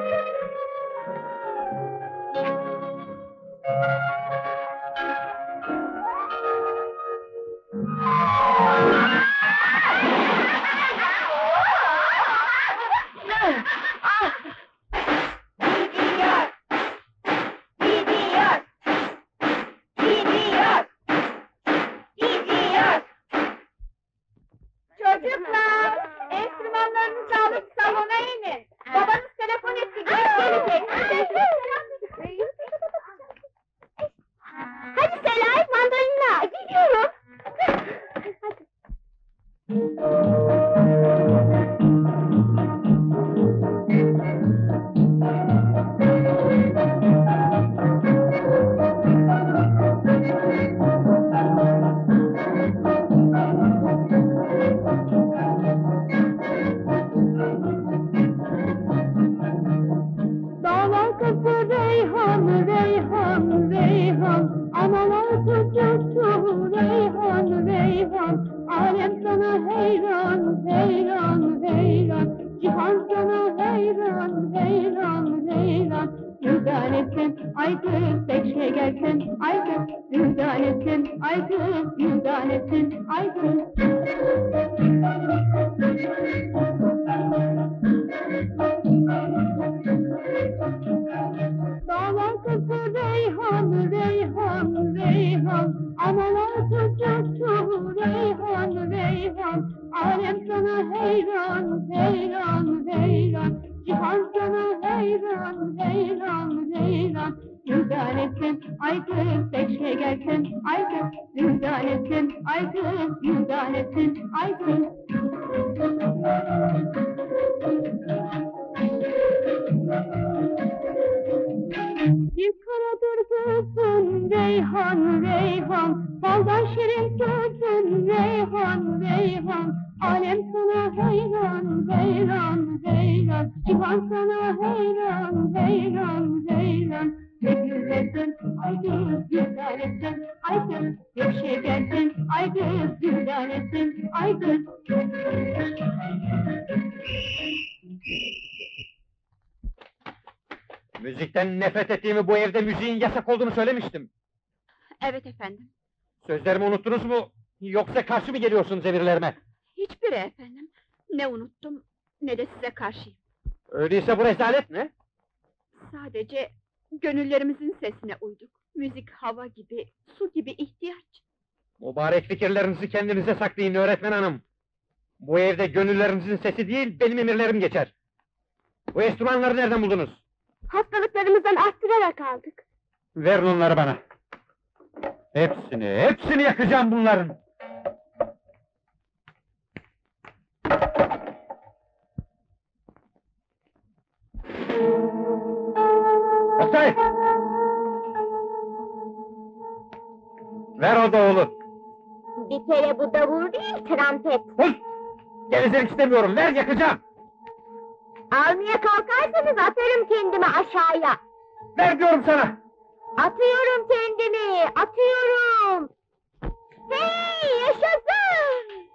B: Gidiyor! Gidiyor! Gidiyor! Gidiyor! Çocuklar! El
A: Züldanesin, ay kız, züldanesin, ay kız, züldanesin, ay kız. Dağlar kızı reyhan, reyhan, reyhan, analar çocuktu reyhan, reyhan. Alem sana heyran, heyran, heyran, cihan sana heyran, heyran, heyran. Züldanesin, ay kız, pek şekersin, ay kız, züldanesin, ay kız, züldanesin, ay kız. Bir karadır gözün reyhan, reyhan, baldan şirin gözün reyhan, reyhan. Alem sana heyran, heyran, heyran, cihan sana heyran, heyran, heyran. Ne güzelsin, ay kız, züldanesin, ay kız, bir şekersin, ay kız, züldanesin, ay kız.
D: Müzikten nefret ettiğimi, bu evde müziğin yasak olduğunu söylemiştim.
A: Evet efendim.
D: Sözlerimi unuttunuz mu? Yoksa karşı mı geliyorsunuz emirlerime?
A: Hiçbiri efendim. Ne unuttum, ne de size karşıyım.
D: Öyleyse bu rezalet ne?
A: Sadece gönüllerimizin sesine uyduk. Müzik hava gibi, su gibi ihtiyaç.
D: Mübarek fikirlerinizi kendinize saklayın öğretmen hanım. Bu evde gönüllerinizin sesi değil, benim emirlerim geçer. Bu enstrümanları nereden buldunuz?
A: Hastalıklarımızdan arttırarak aldık.
D: Verin onları bana. Hepsini, hepsini yakacağım bunların. Oktay! Ver o davulu.
B: Bir kere bu davul değil, trampet.
D: Sus! Gevezelik istemiyorum, ver yakacağım!
B: Almaya kalkarsanız atarım kendimi aşağıya.
D: Ver diyorum sana!
B: Atıyorum kendimi, atıyorum. Hey, yaşasın!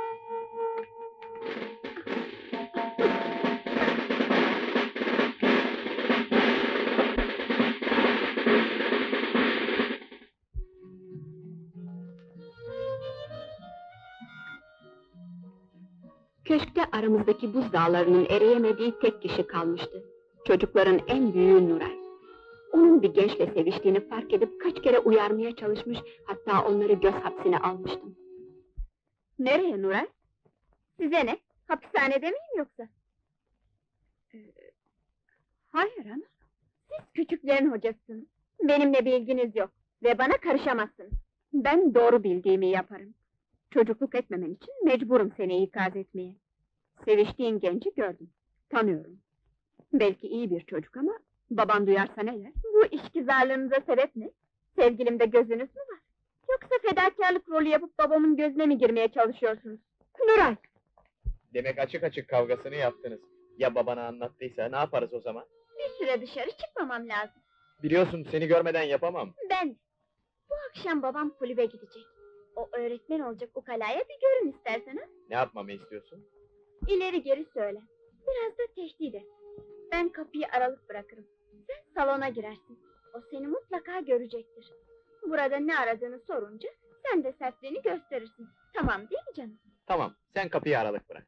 A: Köşkte aramızdaki buz dağlarının eriyemediği tek kişi kalmıştı. Çocukların en büyüğü Nuray. Onun bir gençle seviştiğini fark edip kaç kere uyarmaya çalışmış, hatta onları göz hapsine almıştım. Nereye Nuray? Size ne? Hapishanede miyim yoksa? Ee, hayır ana. Siz küçüklerin hocasısınız. Benimle bir ilginiz yok ve bana karışamazsınız. Ben doğru bildiğimi yaparım. Çocukluk etmemen için mecburum seni ikaz etmeye. Seviştiğin genci gördüm, tanıyorum. Belki iyi bir çocuk ama baban duyarsa ne der? Bu işgüzarlığınıza sebep ne? Sevgilimde gözünüz mü var? Yoksa fedakarlık rolü yapıp babamın gözüne mi girmeye çalışıyorsunuz? Nuray!
E: Demek açık açık kavgasını yaptınız. Ya babana anlattıysa ne yaparız o zaman?
A: Bir süre dışarı çıkmamam lazım.
E: Biliyorsun seni görmeden yapamam.
A: Ben! Bu akşam babam kulübe gidecek. O öğretmen olacak ukalaya bir görün istersen ha?
E: Ne yapmamı istiyorsun?
A: İleri geri söyle. Biraz da tehdit et. Ben kapıyı aralık bırakırım. Sen salona girersin. O seni mutlaka görecektir. Burada ne aradığını sorunca sen de sertliğini gösterirsin. Tamam değil mi canım?
E: Tamam, sen kapıyı aralık bırak.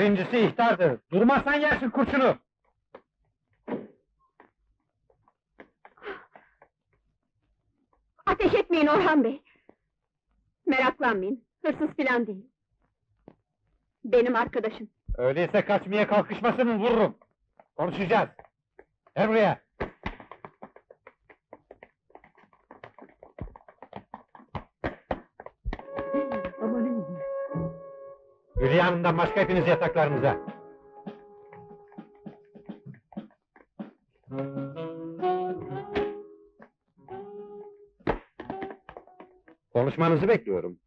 D: Birincisi ihtardır. Durmazsan yersin kurşunu.
A: Ateş etmeyin Orhan Bey! Meraklanmayın, hırsız filan değil. Benim arkadaşım.
D: Öyleyse kaçmaya kalkışmasın, vururum. Konuşacağız. Gel buraya. Hülya Hanım'dan başka hepiniz yataklarınıza. Konuşmanızı bekliyorum.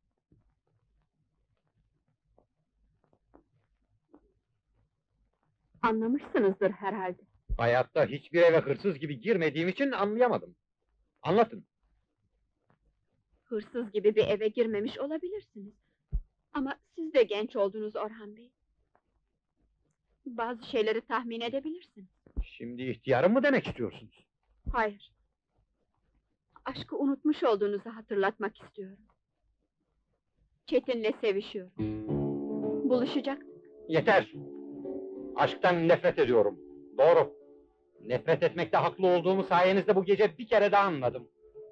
A: Anlamışsınızdır herhalde.
D: Hayatta hiçbir eve hırsız gibi girmediğim için anlayamadım. Anlatın.
A: Hırsız gibi bir eve girmemiş olabilirsiniz. Ama siz de genç oldunuz Orhan Bey. Bazı şeyleri tahmin edebilirsiniz.
D: Şimdi ihtiyarım mı demek istiyorsunuz?
A: Hayır. Aşkı unutmuş olduğunuzu hatırlatmak istiyorum. Çetin'le sevişiyorum. Buluşacak.
D: Yeter! Aşktan nefret ediyorum. Doğru. Nefret etmekte haklı olduğumu sayenizde bu gece bir kere daha anladım.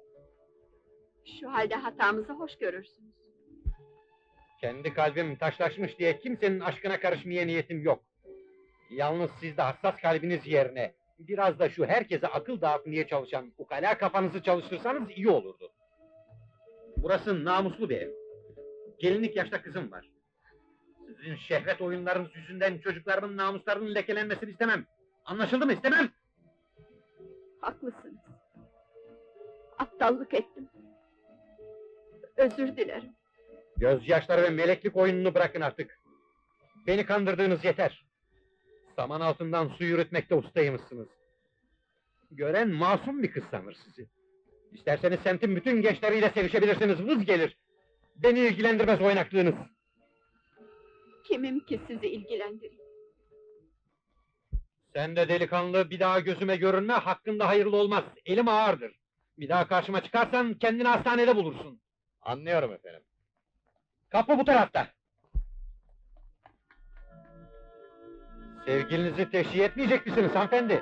A: Şu halde hatamızı hoş görürsünüz.
D: Kendi kalbim taşlaşmış diye kimsenin aşkına karışmaya niyetim yok. Yalnız siz de hassas kalbiniz yerine, biraz da şu herkese akıl dağıtmaya çalışan ukala kafanızı çalıştırsanız iyi olurdu. Burası namuslu bir ev. Gelinlik yaşta kızım var. Sizin şehvet oyunlarınız yüzünden çocuklarımın namuslarının lekelenmesini istemem. Anlaşıldı mı? İstemem!
A: Haklısınız. Aptallık ettim. Özür dilerim.
D: Gözyaşları ve meleklik oyununu bırakın artık. Beni kandırdığınız yeter. Saman altından su yürütmekte ustaymışsınız. Gören masum bir kız sanır sizi. İsterseniz semtin bütün gençleriyle sevişebilirsiniz, vız gelir. Beni ilgilendirmez oynaklığınız.
A: Kimim ki sizi ilgilendireyim?
D: Sen de delikanlı, bir daha gözüme görünme, hakkında hayırlı olmaz. Elim ağırdır. Bir daha karşıma çıkarsan kendini hastanede bulursun.
E: Anlıyorum efendim.
D: Kapı bu tarafta. Sevgilinizi teşhir etmeyecek misiniz hanımefendi?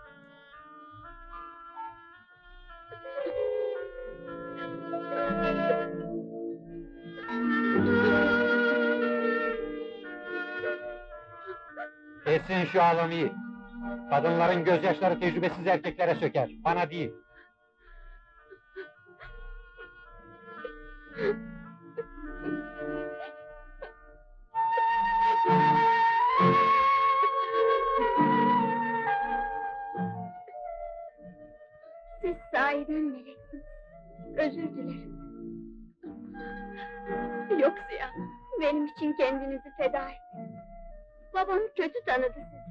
D: Kesin şu ağlamayı. Kadınların gözyaşları tecrübesiz erkeklere söker, bana değil.
A: Siz sahiden meleksiniz. Özür dilerim. Yok Ziya, benim için kendinizi feda ettiniz. Babam kötü tanıdı sizi.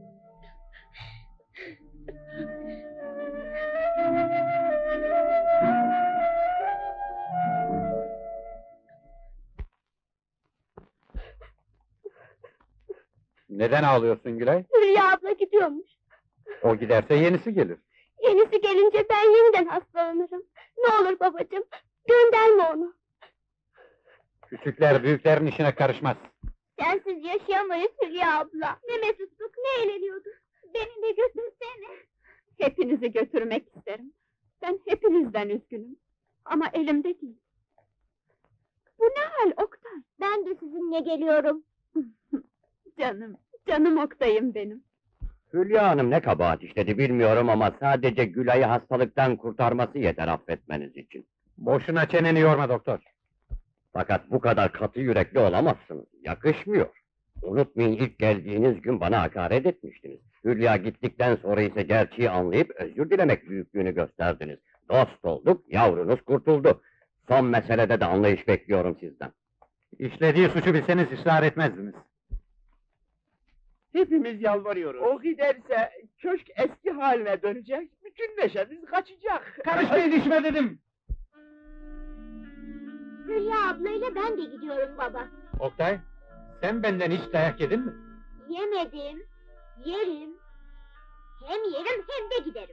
D: Neden ağlıyorsun Gülay?
A: Hülya abla gidiyormuş.
D: O giderse yenisi gelir.
A: Yenisi gelince ben yeniden hastalanırım. Ne olur babacığım, gönderme onu.
D: Küçükler büyüklerin işine karışmaz.
A: Sensiz yaşayamayız Hülya abla. Ne mesutluk, ne eğleniyorduk. Beni de götürsene. Hepinizi götürmek isterim. Ben hepinizden üzgünüm. Ama elimde değil. Bu ne hal Oktay? Ben de sizinle geliyorum. Canım, canım Oktay'ım benim.
C: Hülya Hanım ne kabahat işledi bilmiyorum ama sadece Gülay'ı hastalıktan kurtarması yeter affetmeniz için.
D: Boşuna çeneni yorma doktor.
C: Fakat bu kadar katı yürekli olamazsınız. Yakışmıyor. Unutmayın ilk geldiğiniz gün bana hakaret etmiştiniz. Hülya gittikten sonra ise gerçeği anlayıp özür dilemek büyüklüğünü gösterdiniz. Dost olduk, yavrunuz kurtuldu. Son meselede de anlayış bekliyorum sizden.
D: İşlediği suçu bilseniz ısrar etmezdiniz.
E: Hepimiz yalvarıyoruz. O giderse köşk eski haline dönecek, bütün neşemiz kaçacak.
D: Karışmayın işime dedim!
A: Hülya ablayla ben de gidiyorum baba.
D: Oktay, sen benden hiç dayak yedin mi?
A: Yemedim, yerim. Hem yerim hem de giderim.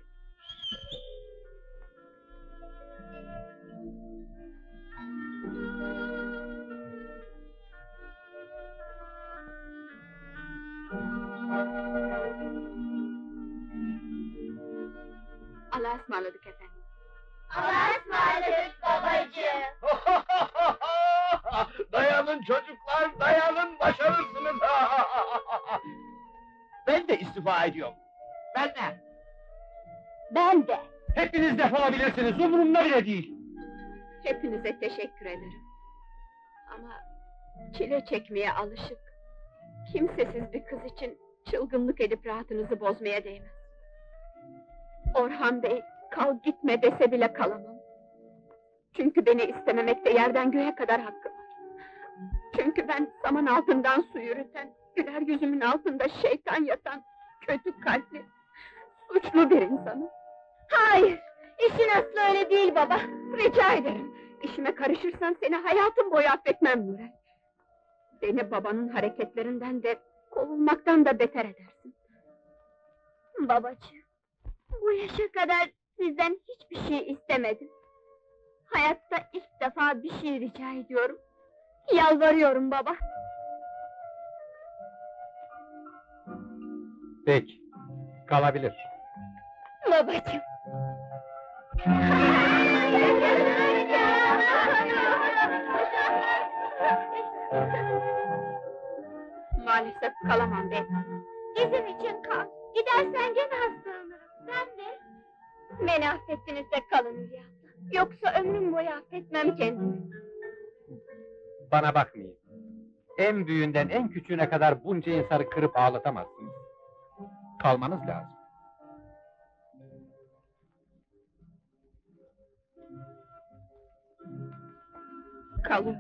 E: rica ediyorum. Ben de.
B: Ben de.
E: Hepiniz defolabilirsiniz, umurumda bile değil.
A: Hepinize teşekkür ederim. Ama çile çekmeye alışık, kimsesiz bir kız için çılgınlık edip rahatınızı bozmaya değmez. Orhan Bey, kal gitme dese bile kalamam. Çünkü beni istememekte yerden göğe kadar hakkı var. Çünkü ben saman altından su yürüten, güler yüzümün altında şeytan yatan, kötü kalpli, suçlu bir insanım. Hayır, işin aslı öyle değil baba. Rica ederim, işime karışırsan seni hayatım boyu affetmem Nurel. Beni babanın hareketlerinden de, kovulmaktan da beter edersin. Babacığım, bu yaşa kadar sizden hiçbir şey istemedim. Hayatta ilk defa bir şey rica ediyorum. Yalvarıyorum baba.
D: Peki, kalabilir.
A: Babacığım. Maalesef kalamam ben. Bizim için kal. Gidersen gene hastalanırım. Ben de. Beni affettiniz de kalın Hülya abla. Yoksa ömrüm boyu affetmem kendimi.
D: Bana bakmayın. En büyüğünden en küçüğüne kadar bunca insanı kırıp ağlatamazsınız. Kalmanız lazım.
A: Kalıyorum.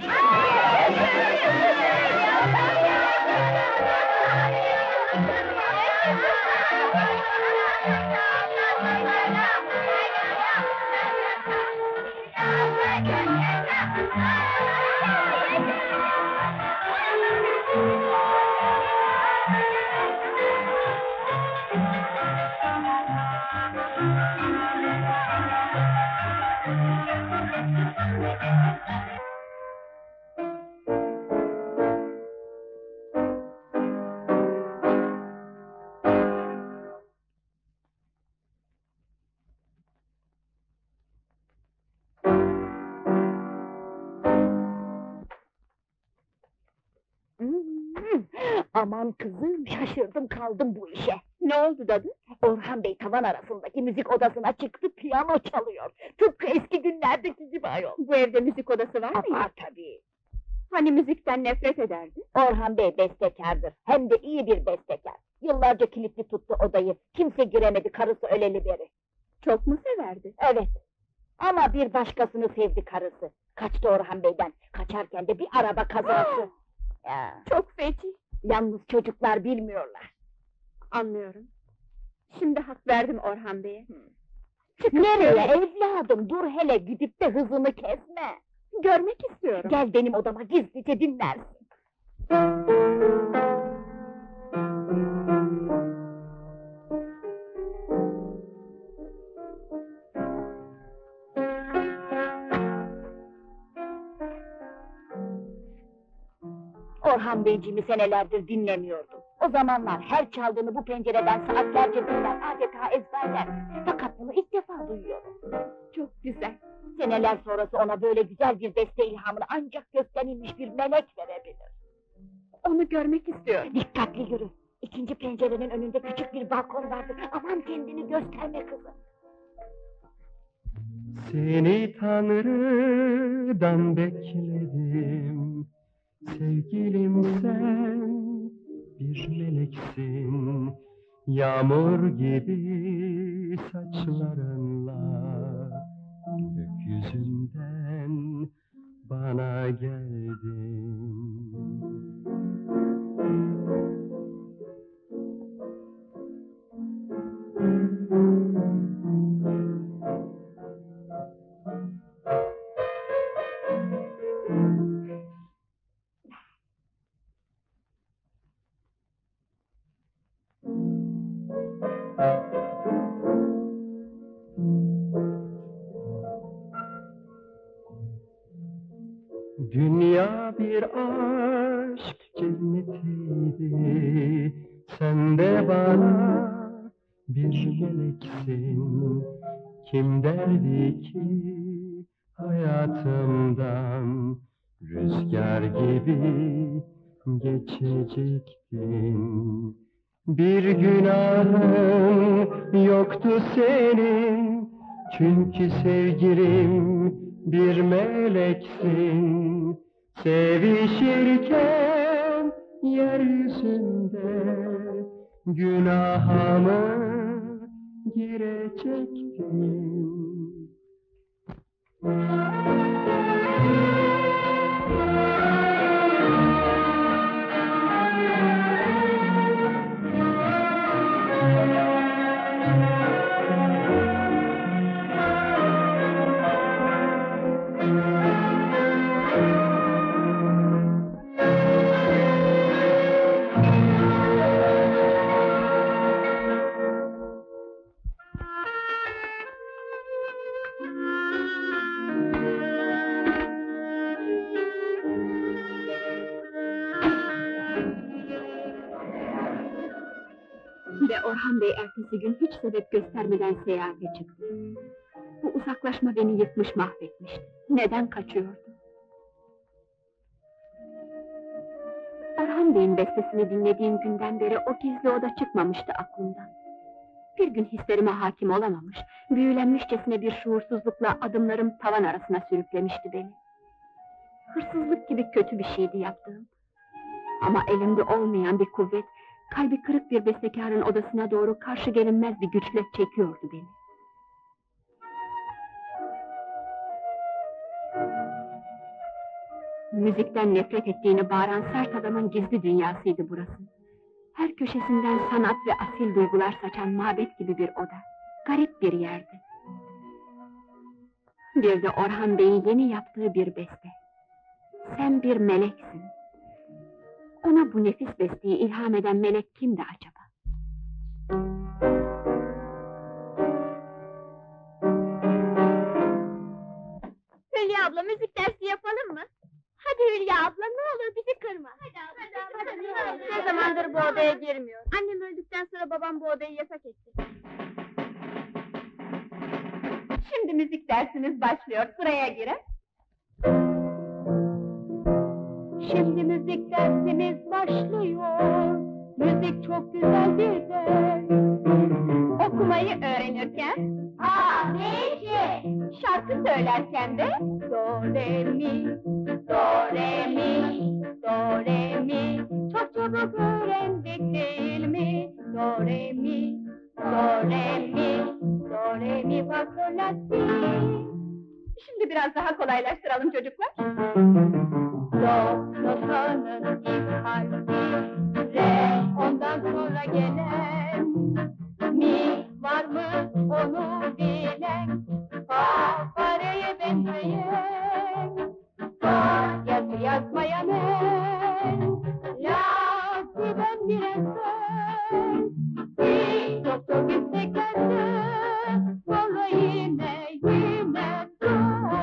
B: Hmm, aman kızım, şaşırdım kaldım bu işe.
A: Ne oldu dadı?
B: Orhan Bey tavan arasındaki müzik odasına çıktı, piyano çalıyor. Tıpkı eski günlerdeki gibi ayol.
A: Bu evde müzik odası var mı?
B: Ama tabii.
A: Hani müzikten nefret ederdi?
B: Orhan Bey bestekardır, hem de iyi bir bestekar. Yıllarca kilitli tuttu odayı, kimse giremedi karısı öleli beri.
A: Çok mu severdi?
B: Evet, ama bir başkasını sevdi karısı. Kaçtı Orhan Bey'den, kaçarken de bir araba kazası. Ya,
A: Çok feci.
B: yalnız çocuklar bilmiyorlar.
A: Anlıyorum. Şimdi hak verdim Orhan Bey'e.
B: Nereye evladım, dur hele, gidip de hızını kesme.
A: Görmek istiyorum.
B: Gel benim odama, gizlice dinlersin. Orhan Beyciğimi senelerdir dinlemiyordum. O zamanlar her çaldığını bu pencereden saatlerce dinler, adeta ezberler. Fakat bunu ilk defa duyuyorum.
A: Çok güzel.
B: Seneler sonrası ona böyle güzel bir beste ilhamını ancak gökten inmiş bir melek verebilir.
A: Onu görmek istiyorum.
B: Dikkatli yürü. İkinci pencerenin önünde küçük bir balkon vardır. Aman kendini gösterme kızım.
F: Seni Tanrı'dan bekledim. Sevgilim sen bir meleksin. Yağmur gibi saçlarınla gökyüzünden bana geldin. Dünya bir aşk cennetiydi. Sen de bana bir meleksin. Kim derdi ki hayatımdan rüzgar gibi geçecektin. Bir günahın yoktu senin, çünkü sevgilim bir meleksin. Sevişirken yeryüzünde günahımı girecektim.
A: Ve Orhan Bey ertesi gün hiç sebep göstermeden seyahate çıktı. Bu uzaklaşma beni yıkmış, mahvetmişti. Neden kaçıyordu? Orhan Bey'in bestesini dinlediğim günden beri o gizli oda çıkmamıştı aklımdan. Bir gün hislerime hakim olamamış, büyülenmişçesine bir şuursuzlukla adımlarım tavan arasına sürüklemişti beni. Hırsızlık gibi kötü bir şeydi yaptığım. Ama elimde olmayan bir kuvvet, kalbi kırık bir bestekarın odasına doğru karşı gelinmez bir güçle çekiyordu beni. Müzikten nefret ettiğini bağıran sert adamın gizli dünyasıydı burası. Her köşesinden sanat ve asil duygular saçan mabet gibi bir oda. Garip bir yerdi. Bir de Orhan Bey'in yeni yaptığı bir beste. Sen bir meleksin. Ona bu nefis besteyi ilham eden melek kimdi acaba?
B: Hülya abla, müzik dersi yapalım mı? Hadi Hülya abla, ne olur bizi kırma. Hadi abla, hadi, hadi, ne olur. Ne zamandır bu odaya girmiyor. Annem öldükten sonra babam bu odayı yasak etti.
A: Şimdi müzik dersiniz başlıyor, sıraya girin. Şimdi müzik dersimiz başlıyor. Müzik çok güzel bir ders. Okumayı öğrenirken
B: A, B, C.
A: şarkı söylerken de do, re, mi, do, re, mi, do, re, mi. Çok çabuk öğrendik değil mi? Do, re, mi, do, re, mi, do, re, mi, fa, sol, la, si. Şimdi biraz daha kolaylaştıralım çocuklar. Do, notanın ilk harfi, re, ondan sonra gelen, mi var mı onu bilen, fa, fareye benzeyen, fa, yazı yazmayan el, la, si ben bir eser, si, çok çok yükseklerde, sonra yine, yine do,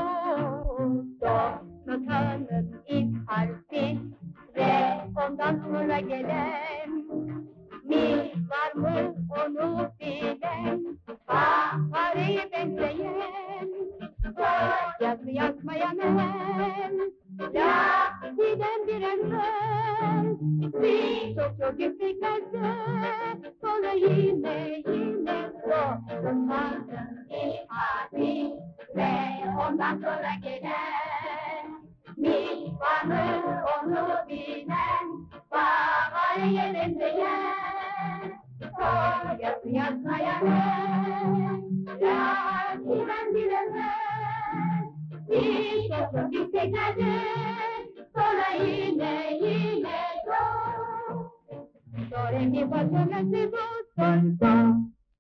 A: do, notanın ilk harfi, re, ondan sonra gelen, mi var mı onu bilen, fa, fareyi benzeyen, fa, yazı yazmayan el, la, si'den bir emsal, si, çok çok yükseklerde, sonra yine, yine do, notanın ilk harfi, re, ondan sonra gelen, mi var mı onu bilen, fa, fareye benzeyen, fa, yazı yazmayan el, la, si'den bir emsal, si, çok çok yükseklerde, sonra yine, yine do, do, re, mi, fa, sol, la, si, do, sol, do.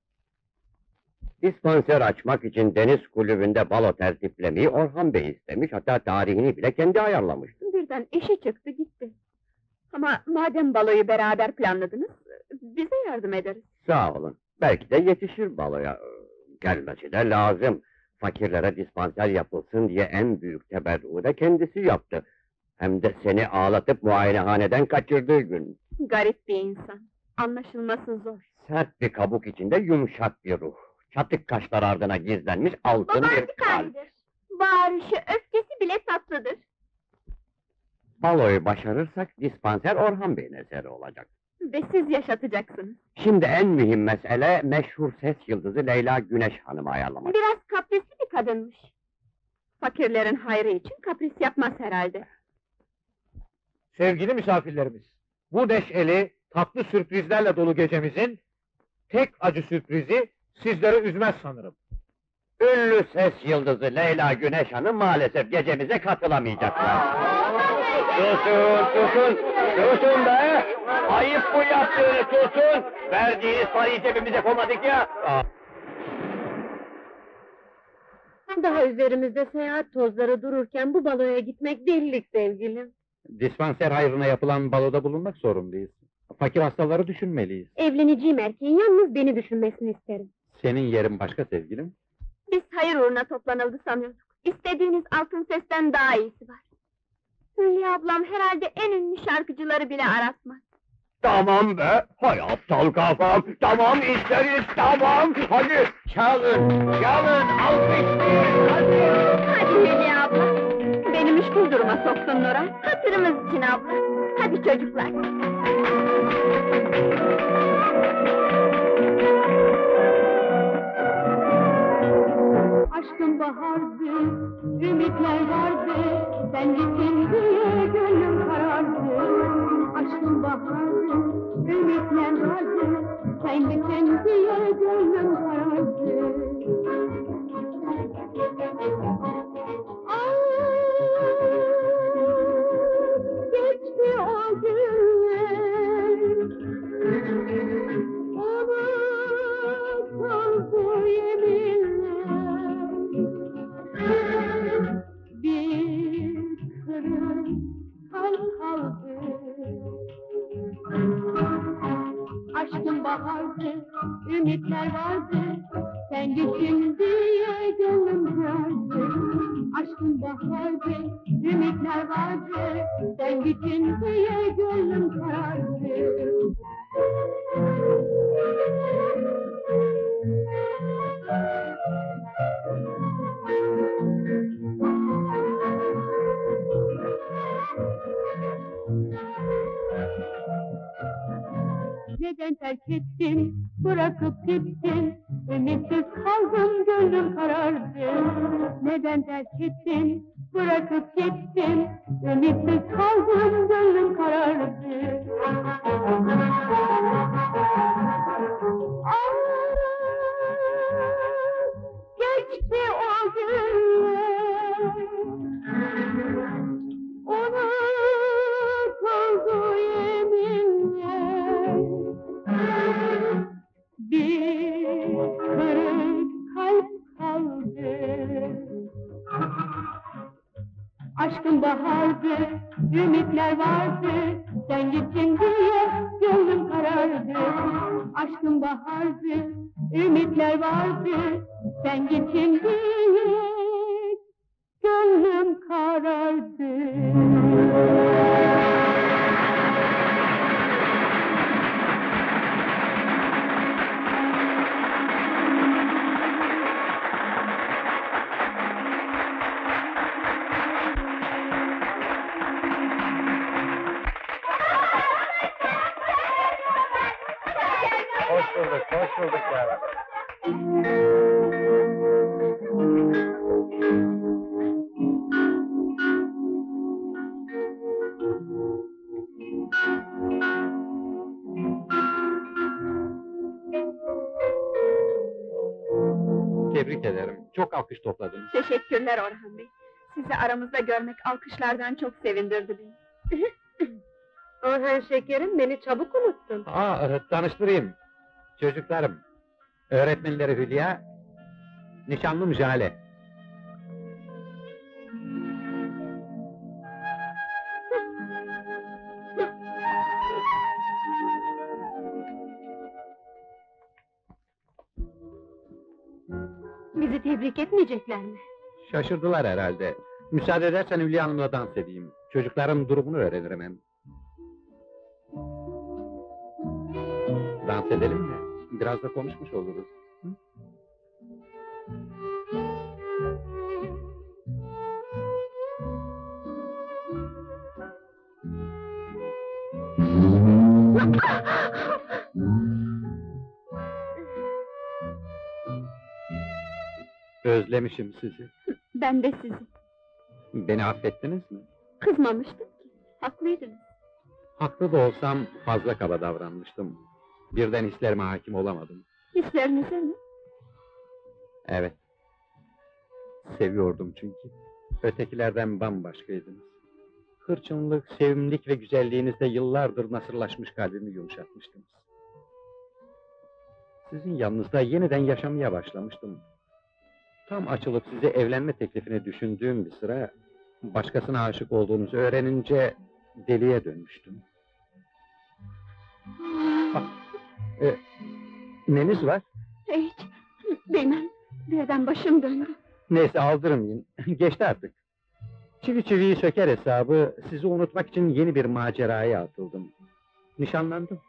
C: Dispanser açmak için deniz kulübünde balo tertiplemeyi Orhan Bey istemiş, hatta tarihini bile kendi ayarlamıştı.
A: Birden işi çıktı gitti. Ama madem baloyu beraber planladınız, bize yardım ederiz.
C: Sağ olun, belki de yetişir baloya. Gelmesi de lazım. Fakirlere dispanser yapılsın diye en büyük teberruğu da kendisi yaptı. Hem de seni ağlatıp muayenehaneden kaçırdığı gün.
A: Garip bir insan, anlaşılması zor.
C: Sert bir kabuk içinde yumuşak bir ruh. Çatık kaşlar ardına gizlenmiş altın
B: Babam
C: bir kalp.
B: halidir. Bağırışı, öfkesi bile tatlıdır.
C: Baloyu başarırsak dispanser Orhan Bey'in eseri olacak.
A: ve siz yaşatacaksınız.
C: Şimdi en mühim mesele meşhur ses yıldızı Leyla Güneş Hanım'ı ayarlamak.
A: Biraz kaprisli bir kadınmış. Fakirlerin hayrı için kapris yapmaz herhalde.
D: Sevgili misafirlerimiz, bu neşeli, tatlı sürprizlerle dolu gecemizin tek acı sürprizi sizleri üzmez sanırım.
C: Ünlü ses yıldızı Leyla Güneş Hanım maalesef gecemize katılamayacaklar. Susun, susun, susun be! Ayıp bu yaptığını, susun! Verdiğiniz parayı cebimize koymadık ya!
B: Daha üzerimizde seyahat tozları dururken bu baloya gitmek delilik sevgilim.
D: Dispanser hayrına yapılan baloda bulunmak zorundayız. Fakir hastaları düşünmeliyiz.
B: Evleneceğim erkeğin yalnız beni düşünmesini isterim.
D: Senin yerin başka sevgilim.
A: Biz hayır uğruna toplanıldı sanıyorduk. İstediğiniz altın sesten daha iyisi var. Hülya ablam herhalde en ünlü şarkıcıları bile aratmaz.
C: Tamam be! Hay aptal kafam! Tamam isteriz, tamam! Hadi çalın, çalın, alkışlayın, hadi!
A: Hadi Hülya abla. Beni müşkül duruma soktun Nurhan. Hatırımız için abla. Hadi çocuklar.
G: Aşkım bahardı, ümitler vardı, sen gittin diye gönlüm karardı. Aşkım bahardı, ümitler vardı, sen gittin diye gönlüm karardı. Ah, geçti o günler, unutuldu yeminler. Bir kırık kalp kaldı. Aşkım bahardı, ümitler vardı, sen gittin diye gönlüm kırardı. Aşkım bahardı, ümitler vardı, sen gittin diye gönlüm karardı. Neden terk ettin, bırakıp gittin, ümitsiz kaldım, gönlüm karardı. Neden terk ettin, bırakıp gittin, ümitsiz kaldım, gönlüm karardı. Ah, geçti o günler, unutuldu yeminler. Bir kırık kalp kaldı. Aşkım bahardı, ümitler vardı, sen gittin diye gönlüm karardı. Aşkım bahardı, ümitler vardı, sen gittin diye gönlüm karardı.
E: Hoş bulduk, hoş bulduk ya.
D: Tebrik ederim. Çok alkış topladınız.
A: Teşekkürler Orhan Bey. Sizi aramızda görmek alkışlardan çok sevindirdi beni.
B: Orhan şekerim, beni çabuk unuttun.
D: Aa, tanıştırayım. Çocuklarım. Öğretmenleri Hülya, nişanlım Jale.
B: Bizi tebrik etmeyecekler mi?
D: Şaşırdılar herhalde. Müsaade edersen Hülya Hanım'la dans edeyim. Çocukların durumunu öğrenirim hem. Dans edelim mi? Biraz da konuşmuş oluruz. Hı? Özlemişim sizi.
A: Ben de sizi.
D: Beni affettiniz mi?
A: Kızmamıştım ki. Haklıydınız.
D: Haklı da olsam fazla kaba davranmıştım. Birden hislerime hakim olamadım.
A: Hislerinize mi?
D: Evet. Seviyordum çünkü. Ötekilerden bambaşkaydınız. Hırçınlık, sevimlilik ve güzelliğinizle yıllardır nasırlaşmış kalbimi yumuşatmıştınız. Sizin yanınızda yeniden yaşamaya başlamıştım. Tam açılıp size evlenme teklifini düşündüğüm bir sıra... ...başkasına aşık olduğunuzu öğrenince deliye dönmüştüm. Ah, e, neniz var?
A: Hiç. Bilmem. Birden başım döndü.
D: Neyse aldırmayın, geçti artık. Çivi çiviyi söker hesabı, sizi unutmak için yeni bir maceraya atıldım. Nişanlandım.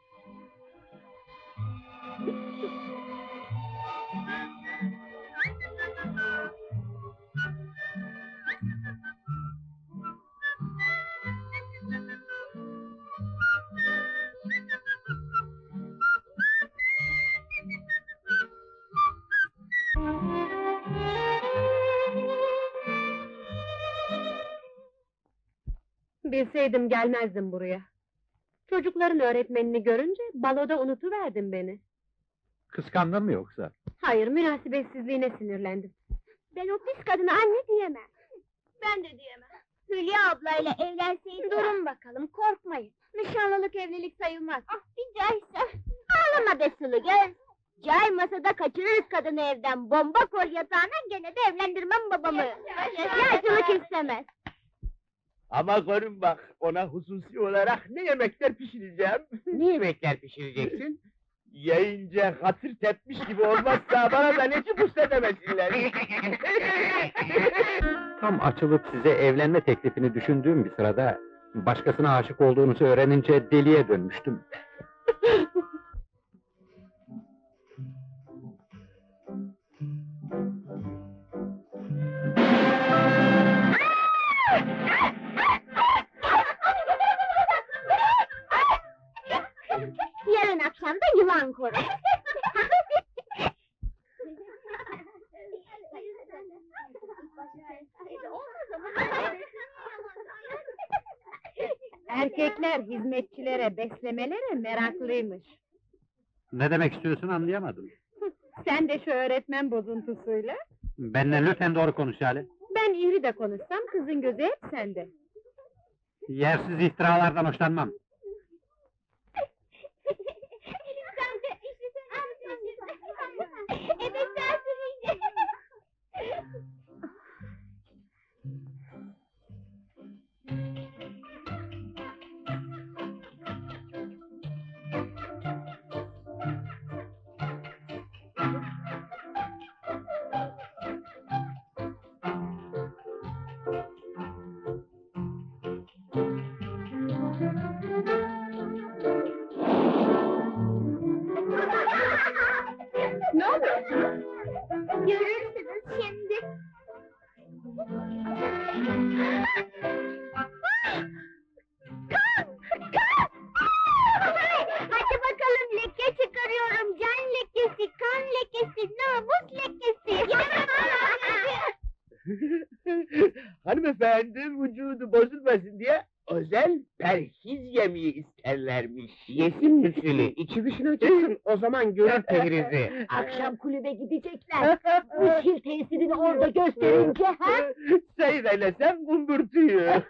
A: Bilseydim gelmezdim buraya. Çocukların öğretmenini görünce baloda unutuverdim beni.
D: Kıskandın mı yoksa?
A: Hayır, münasebetsizliğine sinirlendim. Ben o pis kadına anne diyemem. Ben de diyemem. Hülya ablayla evlenseydi... Durun bakalım, korkmayın. Nişanlılık evlilik sayılmaz. Ah, bir caysa. Ağlama be Sulu göz. Cay masada kaçırırız kadını evden. Bomba kol yatağına, gene de evlendirmem babamı. Yağcılık istemez.
E: Ama görün bak, ona hususi olarak ne yemekler pişireceğim.
H: Ne yemekler pişireceksin?
E: Yiyince hatır tepmiş gibi olmazsa bana da neci pusle demesinler.
D: Tam açılıp size evlenme teklifini düşündüğüm bir sırada... ...başkasına aşık olduğunuzu öğrenince deliye dönmüştüm.
A: Yarın akşam da yılan koru. Erkekler hizmetçilere, beslemelere meraklıymış.
D: Ne demek istiyorsun anlayamadım.
A: Sen de şu öğretmen bozuntusuyla.
D: Benimle lütfen doğru konuş Hale.
A: Ben iri de konuşsam kızın gözü hep sende.
D: Yersiz iftiralardan hoşlanmam.
A: Sen de işte sen evet sensin işte. Ne oluyorsunuz? Görürsünüz şimdi. Kan! Kan! Hadi bakalım, leke çıkarıyorum. Can lekesi, kan lekesi, namus lekesi.
E: Hanımefendi vücudu bozulmasın diye özel perhiz yemeği isterlermiş.
H: Yesin müsülü, içi dışına çıksın, o zaman görür perhizi.
B: Akşam kulübe gidecekler. Bu sil tesirini orada gösterince ha?
E: Seyreylesem kumburtuyu.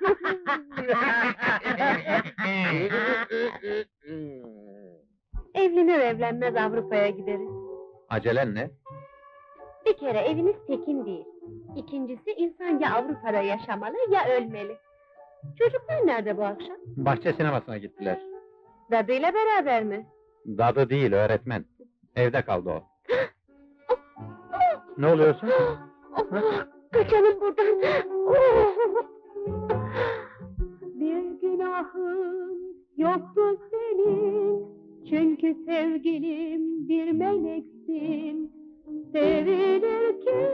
A: Evlenir evlenmez Avrupa'ya gideriz.
D: Acelen ne?
A: Bir kere eviniz tekin değil. İkincisi, insan ya Avrupa'da yaşamalı ya ölmeli. Çocuklar nerede bu akşam?
D: Bahçe sinemasına gittiler.
A: Dadıyla beraber mi?
D: Dadı değil, öğretmen. Evde kaldı o. Ne oluyorsun?
A: Oh, kaçalım buradan. Bir günahın yoktu senin, çünkü sevgilim bir meleksin. Sevilirken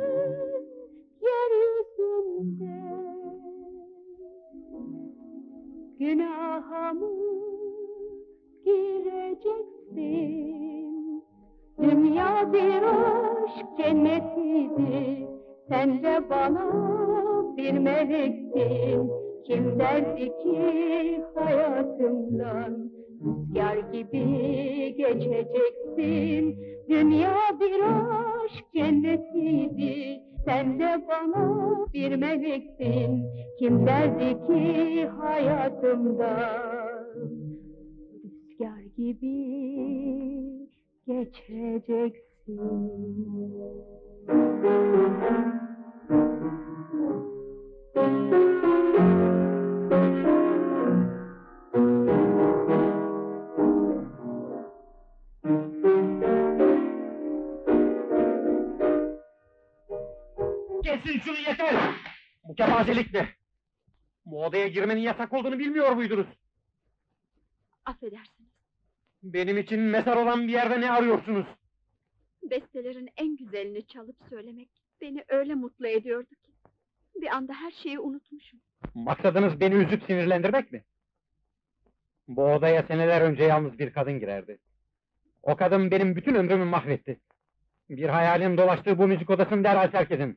A: yeryüzünde günaha mı gireceksin? Dünya bir
G: aşk cennetiydi. Sen de bana bir meleksin. Kim derdi ki hayatımdan rüzgar gibi geçeceksin. Dünya bir aşk cennetiydi. Sen de bana bir meleksin. Kim derdi ki hayatımdan rüzgar gibi geçeceksin.
D: Kesin şunu, yeter! Bu kepazelik ne? Bu odaya girmenin yasak olduğunu bilmiyor muydunuz?
A: Affedersiniz.
D: Benim için mezar olan bir yerde ne arıyorsunuz?
A: Bestelerin en güzelini çalıp söylemek beni öyle mutlu ediyordu ki bir anda her şeyi unutmuşum.
D: Maksadınız beni üzüp sinirlendirmek mi? Bu odaya seneler önce yalnız bir kadın girerdi. O kadın benim bütün ömrümü mahvetti. Bir hayalin dolaştığı bu müzik odasını derhal terk edin.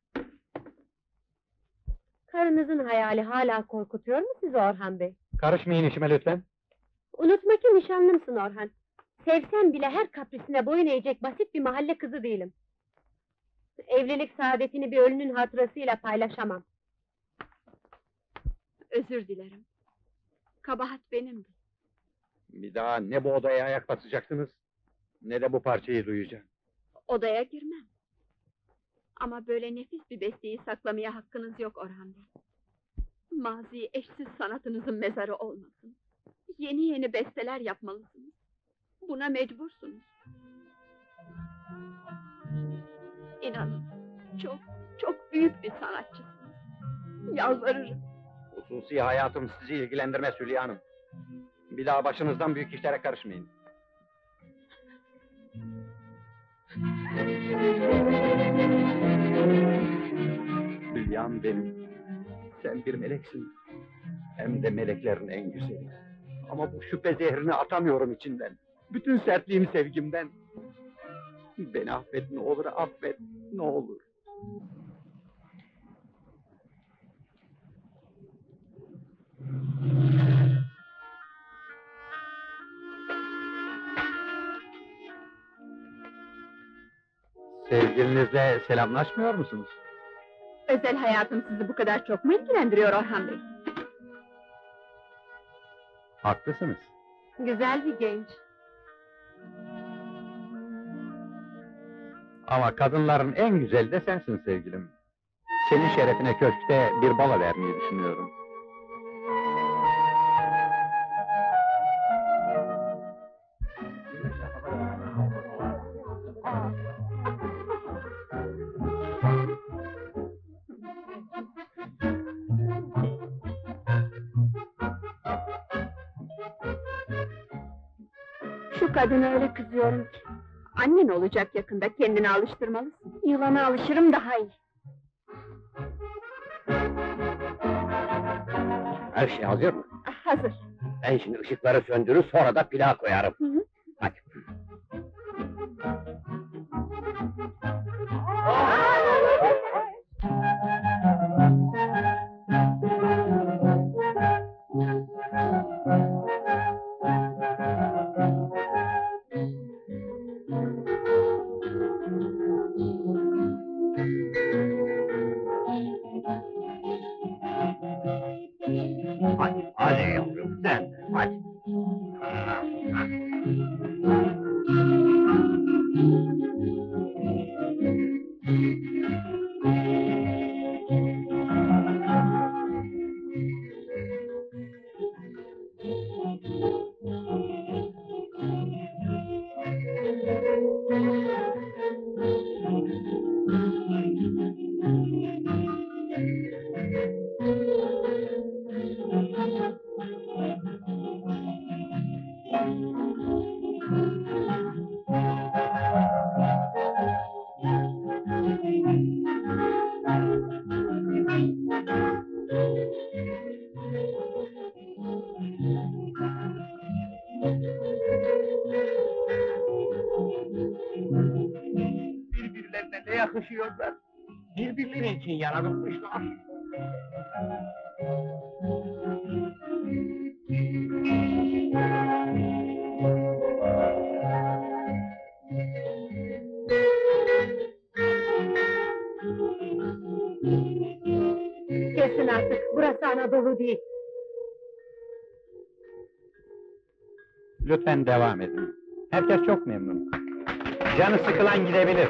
B: Karınızın hayali hala korkutuyor mu sizi Orhan Bey?
D: Karışmayın işime lütfen.
B: Unutma ki nişanlımsın Orhan. Sevsem bile her kaprisine boyun eğecek basit bir mahalle kızı değilim. Evlilik saadetini bir ölünün hatırasıyla paylaşamam.
A: Özür dilerim. Kabahat benimdi.
D: Bir daha ne bu odaya ayak basacaksınız, ne de bu parçayı duyacağım.
A: Odaya girmem. Ama böyle nefis bir besteyi saklamaya hakkınız yok Orhan Bey. Mazi eşsiz sanatınızın mezarı olmasın. Yeni yeni besteler yapmalısınız. Buna mecbursunuz. İnanın, çok, çok büyük bir sanatçısınız. Yalvarırım.
D: Hususi hayatım sizi ilgilendirmez Hülya Hanım. Bir daha başınızdan büyük işlere karışmayın. Hülya'm benim. Sen bir meleksin. Hem de meleklerin en güzeli. Ama bu şüphe zehrini atamıyorum içinden. Bütün sertliğim sevgimden. Beni affet ne olur, affet ne olur. Sevgilinizle selamlaşmıyor musunuz?
A: Özel hayatım sizi bu kadar çok mu ilgilendiriyor Orhan Bey?
D: Haklısınız.
B: Güzel bir genç.
D: Ama kadınların en güzeli de sensin sevgilim. Senin şerefine köşkte bir bala vermeyi düşünüyorum.
A: Şu kadına öyle kızıyorum ki. Annen olacak yakında, kendini alıştırmalısın.
B: Yılana alışırım daha iyi.
C: Her şey hazır mı?
A: Hazır.
C: Ben şimdi ışıkları söndürür, sonra da pilav koyarım.
A: Hı hı.
C: Hadi. Hadi, hadi yavrum, sen, hadi.
E: yaşıyorlar. Birbirleri için yaratılmışlar.
B: Kesin artık, burası Anadolu değil.
D: Lütfen devam edin. Herkes çok memnun. Canı sıkılan gidebilir.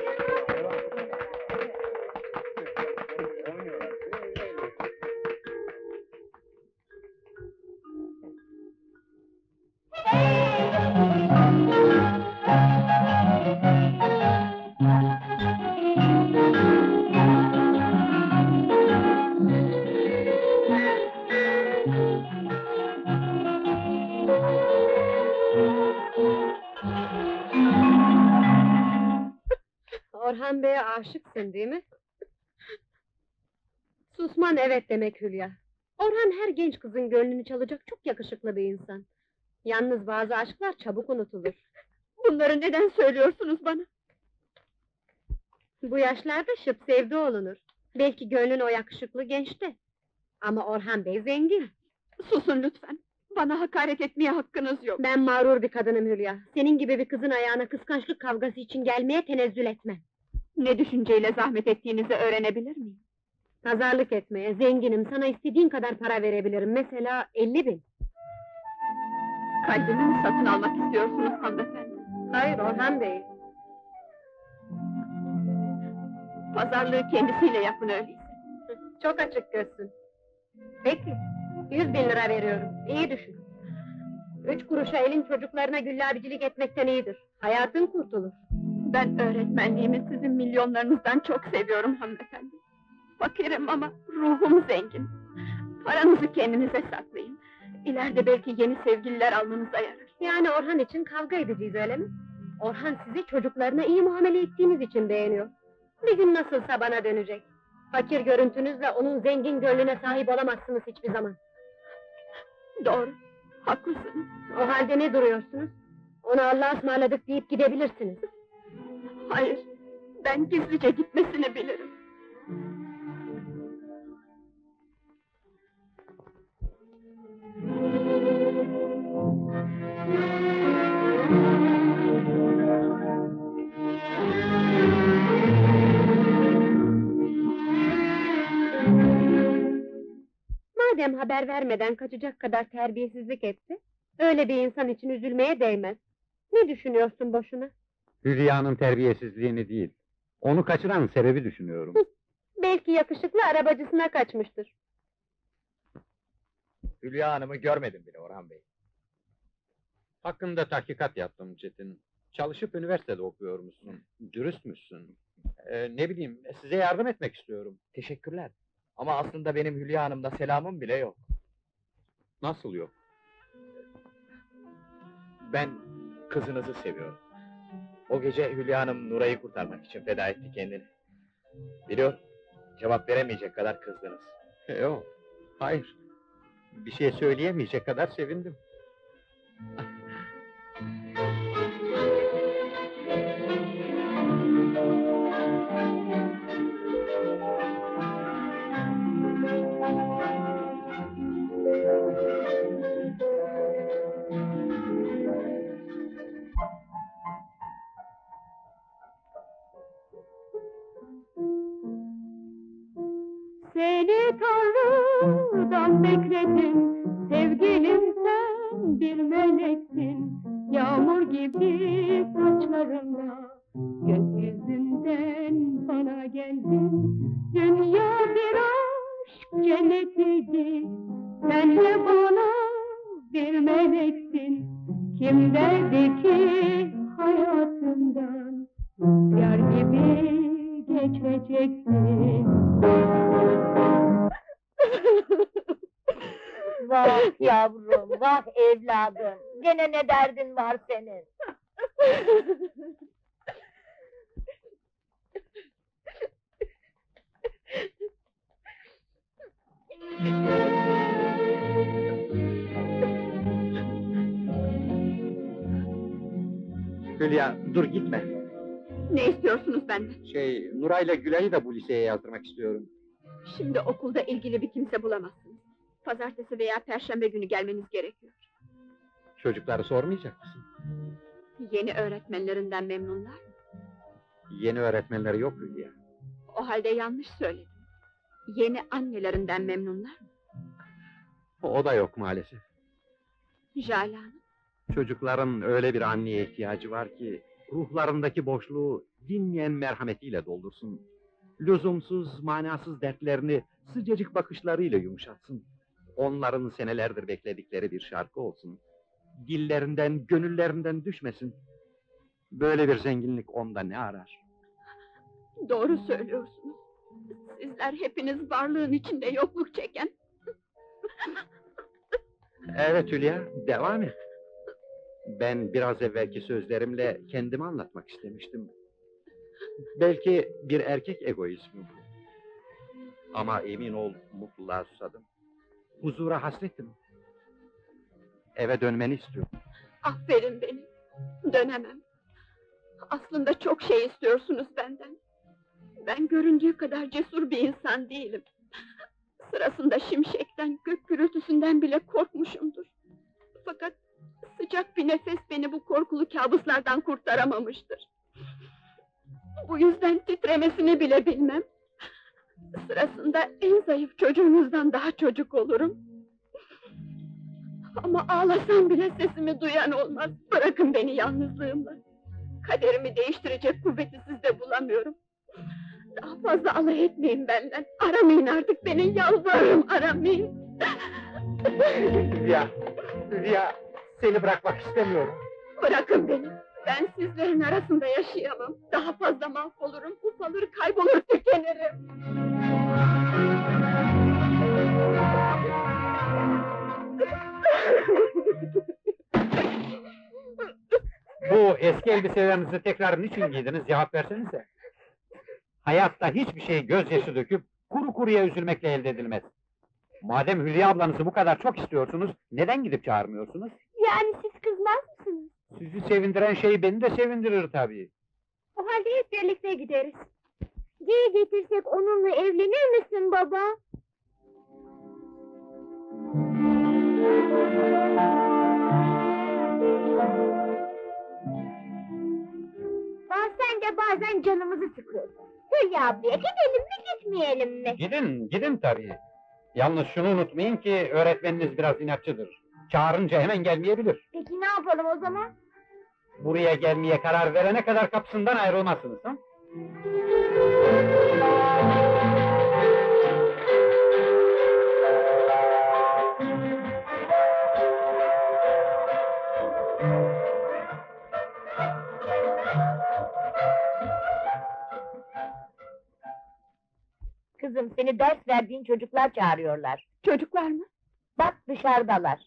B: Orhan Bey'e aşıksın değil mi? Susman evet demek Hülya. Orhan her genç kızın gönlünü çalacak çok yakışıklı bir insan. Yalnız bazı aşklar çabuk unutulur.
A: Bunları neden söylüyorsunuz bana?
B: Bu yaşlarda şıp sevdi olunur. Belki gönlün o yakışıklı gençte. Ama Orhan Bey zengin.
A: Susun lütfen. Bana hakaret etmeye hakkınız yok.
B: Ben mağrur bir kadınım Hülya. Senin gibi bir kızın ayağına kıskançlık kavgası için gelmeye tenezzül etmem.
A: Ne düşünceyle zahmet ettiğinizi öğrenebilir miyim?
B: Pazarlık etmeye, zenginim, sana istediğin kadar para verebilirim. Mesela elli bin.
A: Kalbimi mi satın almak istiyorsunuz hanımefendi?
B: Hayır Orhan Bey.
A: Pazarlığı kendisiyle yapın öyleyse.
B: Çok açık gözsün. Peki, yüz bin lira veriyorum. İyi düşün. Üç kuruşa elin çocuklarına güllabicilik etmekten iyidir. Hayatın kurtulur.
A: Ben öğretmenliğimi sizin milyonlarınızdan çok seviyorum hanımefendi. Fakirim ama ruhum zengin. Paranızı kendinize saklayın. İleride belki yeni sevgililer almanıza yarar.
B: Yani Orhan için kavga edeceğiz öyle mi? Orhan sizi çocuklarına iyi muamele ettiğiniz için beğeniyor. Bir gün nasılsa bana dönecek. Fakir görüntünüzle onun zengin gönlüne sahip olamazsınız hiçbir zaman.
A: Doğru, haklısınız.
B: O halde ne duruyorsunuz? Ona Allah'a ısmarladık deyip gidebilirsiniz.
A: Hayır, ben gizlice gitmesini bilirim.
B: Madem haber vermeden kaçacak kadar terbiyesizlik etti, öyle bir insan için üzülmeye değmez. Ne düşünüyorsun boşuna?
D: Hülya'nın terbiyesizliğini değil, onu kaçıran sebebi düşünüyorum.
B: Belki yakışıklı arabacısına kaçmıştır.
E: Hülya Hanım'ı görmedim bile Orhan Bey.
D: Hakkında tahkikat yaptım Çetin. Çalışıp üniversitede okuyormuşsun, dürüstmüşsün. Ee, ne bileyim, size yardım etmek istiyorum.
E: Teşekkürler. Ama aslında benim Hülya Hanım'da selamım bile yok.
D: Nasıl yok?
E: Ben kızınızı seviyorum. O gece Hülya Hanım Nuray'ı kurtarmak için feda etti kendini. Biliyorum, cevap veremeyecek kadar kızdınız.
D: Yok, hayır. Bir şey söyleyemeyecek kadar sevindim.
G: Seni Tanrı'dan bekledim, sevgilim sen bir meleksin. Yağmur gibi saçlarınla, gökyüzünden bana geldin. Dünya bir aşk cennetiydi, sen de bana bir meleksin. Kim derdi ki hayatımdan, yar gibi geçeceksin.
B: Vah yavrum, vah evladım! Gene ne derdin var senin?
D: Hülya, dur gitme.
A: Ne istiyorsunuz benden?
D: Şey, Nuray'la Gülay'ı da bu liseye yazdırmak istiyorum.
A: Şimdi okulda ilgili bir kimse bulamazsınız. Pazartesi veya perşembe günü gelmeniz gerekiyor.
D: Çocukları sormayacak mısın?
A: Yeni öğretmenlerinden memnunlar mı?
D: Yeni öğretmenleri yok Hülya.
A: O halde yanlış söyledim. Yeni annelerinden memnunlar mı?
D: O da yok maalesef.
A: Jale Hanım,
D: Çocukların öyle bir anneye ihtiyacı var ki... ...ruhlarındaki boşluğu dinmeyen merhametiyle doldursun. Lüzumsuz, manasız dertlerini sıcacık bakışlarıyla yumuşatsın. Onların senelerdir bekledikleri bir şarkı olsun. Dillerinden, gönüllerinden düşmesin. Böyle bir zenginlik onda ne arar?
A: doğru söylüyorsunuz. Sizler hepiniz varlığın içinde yokluk çeken...
D: Evet Hülya, devam et. Ben biraz evvelki sözlerimle kendimi anlatmak istemiştim. Belki bir erkek egoizmi bu. Ama emin ol mutluluğa susadım. Huzura hasretim. Eve dönmeni istiyorum.
A: Affedin beni, dönemem. Aslında çok şey istiyorsunuz benden. Ben göründüğü kadar cesur bir insan değilim. Sırasında şimşekten, gök gürültüsünden bile korkmuşumdur. Fakat sıcak bir nefes beni bu korkulu kabuslardan kurtaramamıştır. Bu yüzden titremesini bile bilmem. Sırasında en zayıf çocuğunuzdan daha çocuk olurum. Ama ağlasam bile sesimi duyan olmaz. Bırakın beni yalnızlığımla. Kaderimi değiştirecek kuvveti sizde bulamıyorum. Daha fazla alay etmeyin benden. Aramayın artık beni, yalvarırım, aramayın.
D: Hülya, Hülya, seni bırakmak istemiyorum.
A: Bırakın beni. Ben sizlerin arasında yaşayamam. Daha fazla mahvolurum, ufalır, kaybolur, tükenirim.
D: Bu eski elbiselerinizi tekrar niçin giydiniz, cevap versenize. Hayatta hiçbir şey gözyaşı döküp kuru kuruya üzülmekle elde edilmez. Madem Hülya ablanızı bu kadar çok istiyorsunuz, neden gidip çağırmıyorsunuz?
A: Yani siz kızmaz mısınız?
D: Sizi sevindiren şey beni de sevindirir tabii.
A: O halde hep birlikte gideriz. Geri getirsek onunla evlenir misin baba? Bazen de bazen canımızı sıkıyorsun. Hülya ablaya gidelim mi gitmeyelim mi?
D: Gidin, gidin tabii. Yalnız şunu unutmayın ki öğretmeniniz biraz inatçıdır. Çağırınca hemen gelmeyebilir.
A: Peki ne yapalım o zaman?
D: Buraya gelmeye karar verene kadar kapısından ayrılmazsınız, ha?
B: Kızım, seni ders verdiğin çocuklar çağırıyorlar.
A: Çocuklar mı?
B: Bak, dışarıdalar.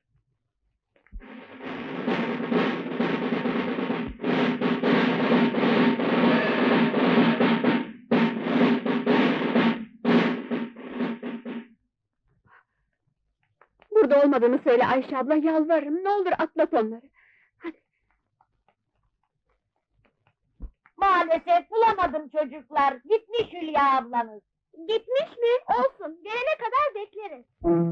A: Burada olmadığını söyle Ayşe abla, yalvarırım. Ne olur atlat onları.
B: Maalesef bulamadım çocuklar. Gitmiş Hülya ablanız.
A: Gitmiş mi? Olsun, gelene kadar bekleriz.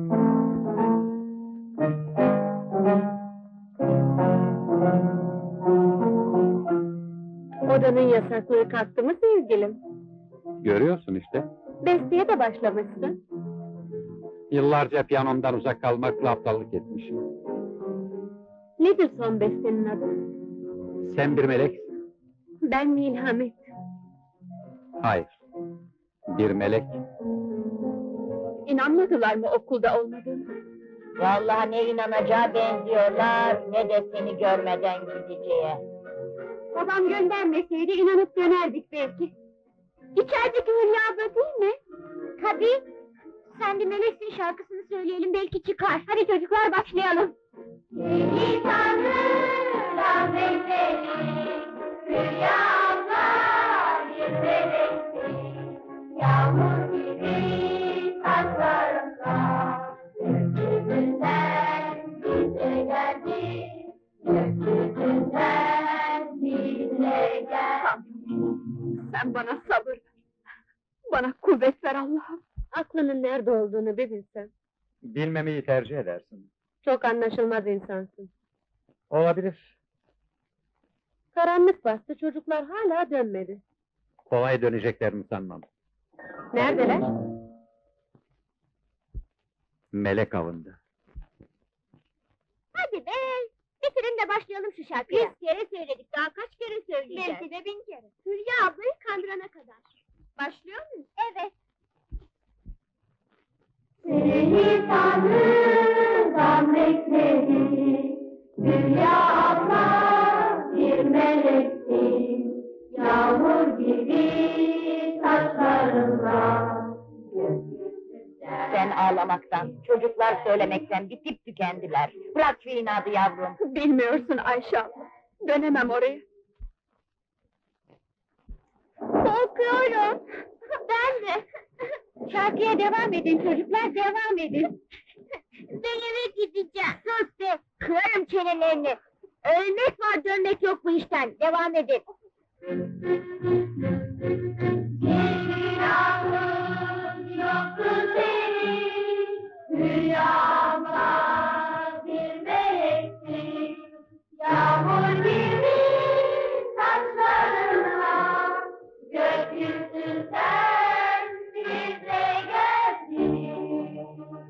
A: Odanın yasaklığı kalktı mı sevgilim?
D: Görüyorsun işte.
A: Besteye de başlamışsın.
D: Yıllarca piyanomdan uzak kalmakla aptallık etmişim.
A: Nedir son bestenin adı?
D: Sen bir melek.
A: Ben mi ilham ettim?
D: Hayır. Bir melek.
A: İnanmadılar mı okulda olmadığını?
B: Vallahi ne inanacağı benziyorlar, ne de seni görmeden gideceğe.
A: Babam göndermeseydi inanıp dönerdik belki. İçerideki Hülya abla değil mi? Tabii. Sen de Melek'sin şarkısını söyleyelim, belki çıkar. Hadi çocuklar, başlayalım. Seni tanrıdan beklerim, Hülya abla bir meleksin. Yağmur gibi saçlarınla, gökyüzünden bize geldin. Gökyüzünden bize gel. nerede olduğunu bir bilsem.
D: Bilmemeyi tercih edersin.
A: Çok anlaşılmaz insansın.
D: Olabilir.
A: Karanlık bastı, çocuklar hala dönmedi.
D: Kolay döneceklerini sanmam.
A: Neredeler?
D: Melek avında.
B: Hadi be! Bitirin de başlayalım şu şarkıya. Yüz kere söyledik, daha kaç kere söyleyeceğiz? Belki de bin kere. Hülya ablayı kandırana kadar. Başlıyor muyuz? Evet.
G: Seni Tanrı'dan bekledi, Hülya abla bir melekti, yağmur gibi saçlarınla.
B: Sen ağlamaktan, çocuklar söylemekten bitip tükendiler. Bırak şu inadı yavrum.
A: Bilmiyorsun Ayşe abla. Dönemem oraya.
B: Korkuyorum. Ben de. Şarkıya devam edin çocuklar, devam edin. Ben eve gideceğim. Sus be, kırarım çenelerini. Ölmek var, dönmek yok bu işten. Devam edin.
G: Yoktu senin, Hülya abla bir melekti, yağmur gibi saçlarınla, gökyüzünden bize geldin.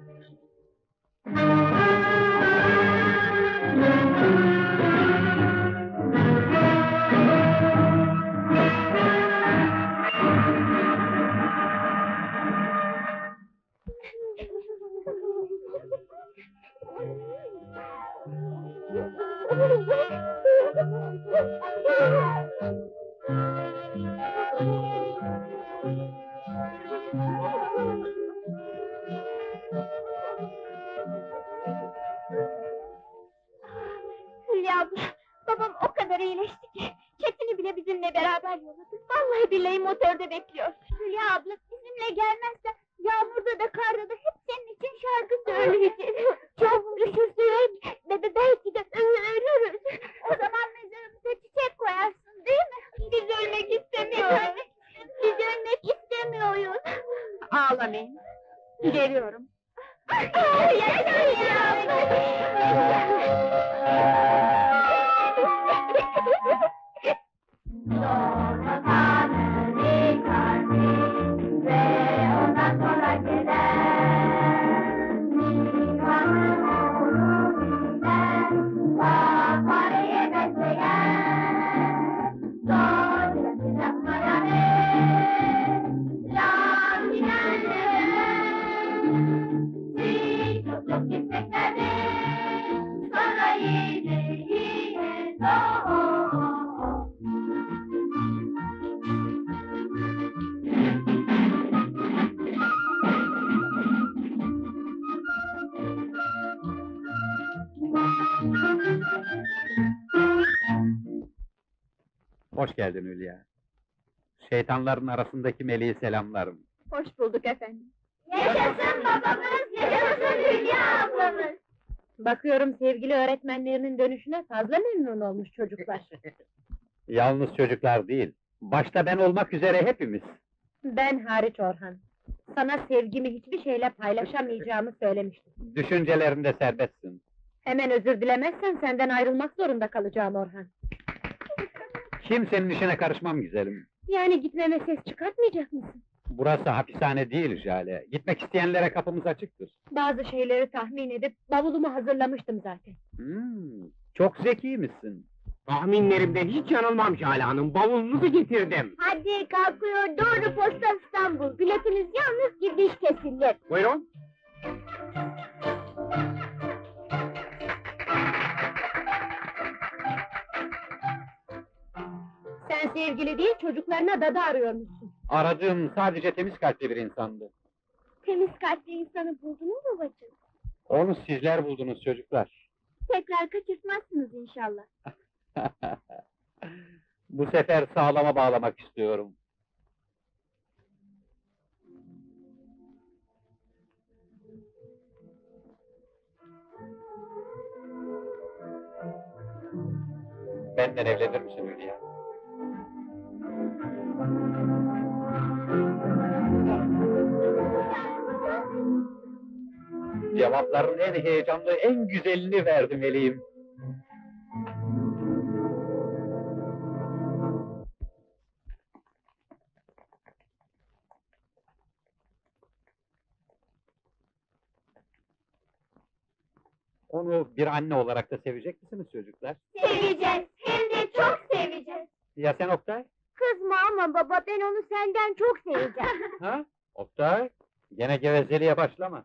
B: Hülya abla, babam o kadar iyileşti ki, Çetin'i bile bizimle beraber yolladı. Vallahi billahi motorda bekliyor. Hülya abla bizimle gelmezse, yağmurda da karda da hep senin için şarkı söyleyeceğiz. Çok üşüsün, ve de belki de ölürüz. O zaman mezarımıza çiçek koyarsın değil mi? Biz ölmek istemiyoruz. Biz ölmek istemiyoruz.
A: Ağlamayın. Geliyorum.
B: Yaşasın ya!
G: Sonra Tanrı kalbi ve ondan sonra gelen Nihan'ın oğlu bilen Vakarı'yı besleyen Sonra sıcaklara ve Lan Zi çok çok yükseklerde Sonra yine yine doğ.
D: Hoş geldin Hülya. Şeytanların arasındaki meleği selamlarım.
A: Hoş bulduk efendim.
B: Yaşasın babamız, yaşasın Hülya ablamız.
A: Bakıyorum sevgili öğretmenlerinin dönüşüne fazla memnun olmuş çocuklar.
D: Yalnız çocuklar değil, başta ben olmak üzere hepimiz.
A: Ben hariç Orhan. Sana sevgimi hiçbir şeyle paylaşamayacağımı söylemiştim.
D: Düşüncelerinde serbestsin.
A: Hemen özür dilemezsen senden ayrılmak zorunda kalacağım Orhan.
D: Kimsenin işine karışmam güzelim.
A: Yani gitmeme ses çıkartmayacak mısın?
D: Burası hapishane değil Jale. Gitmek isteyenlere kapımız açıktır.
A: Bazı şeyleri tahmin edip bavulumu hazırlamıştım zaten.
D: Hmm, çok zekiymişsin.
H: Tahminlerimden hiç yanılmam Jale Hanım. Bavulunuzu getirdim.
B: Hadi kalkıyor, doğru posta İstanbul. Biletiniz yalnız gidiş kesinler.
H: Buyurun.
A: Sen sevgili değil, çocuklarına dadı arıyormuşsun.
D: Aradığım sadece temiz kalpli bir insandı.
B: Temiz kalpli insanı buldunuz mu bacım?
D: Onu sizler buldunuz çocuklar.
B: Tekrar kaçırtmazsınız inşallah.
D: Bu sefer sağlama bağlamak istiyorum. Benden evlenir misin Hülya? Cevapların en heyecanlı, en güzelini verdim Meleğim. Onu bir anne olarak da sevecek misiniz çocuklar?
G: Seveceğiz, hem de çok seveceğiz.
D: Ya sen Oktay?
G: Kızma ama baba, ben onu senden çok seveceğim.
D: Ha? Oktay, gene gevezeliğe başlama.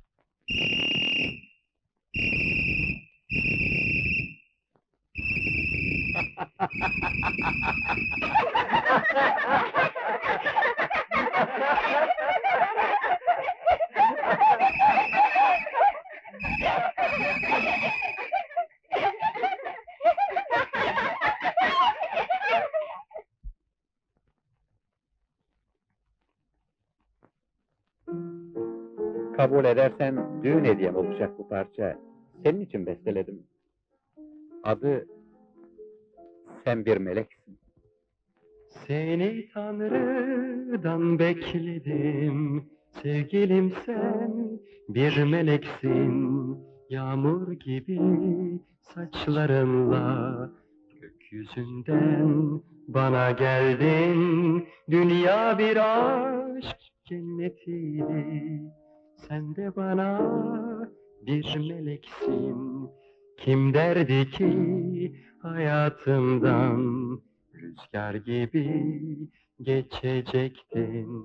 D: Kabul edersen düğün hediyem olacak bu parça. Senin için besteledim. Adı Sen Bir Meleksin.
F: Seni Tanrı'dan bekledim, sevgilim sen bir meleksin. Yağmur gibi saçlarınla gökyüzünden bana geldin. Dünya bir aşk cennetiydi, sen de bana bir meleksin. Kim derdi ki hayatımdan rüzgar gibi geçecektin.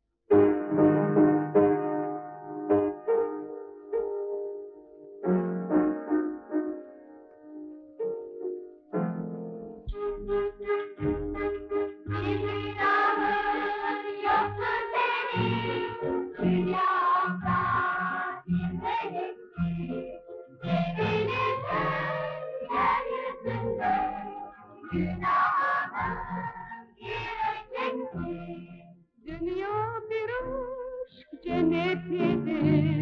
G: Bir günahın yoktur senin, dünyamda bir meleksin. Sevilirsin yeryüzünde, günahına gireceksin.
A: Dünya bir aşk cennetidir,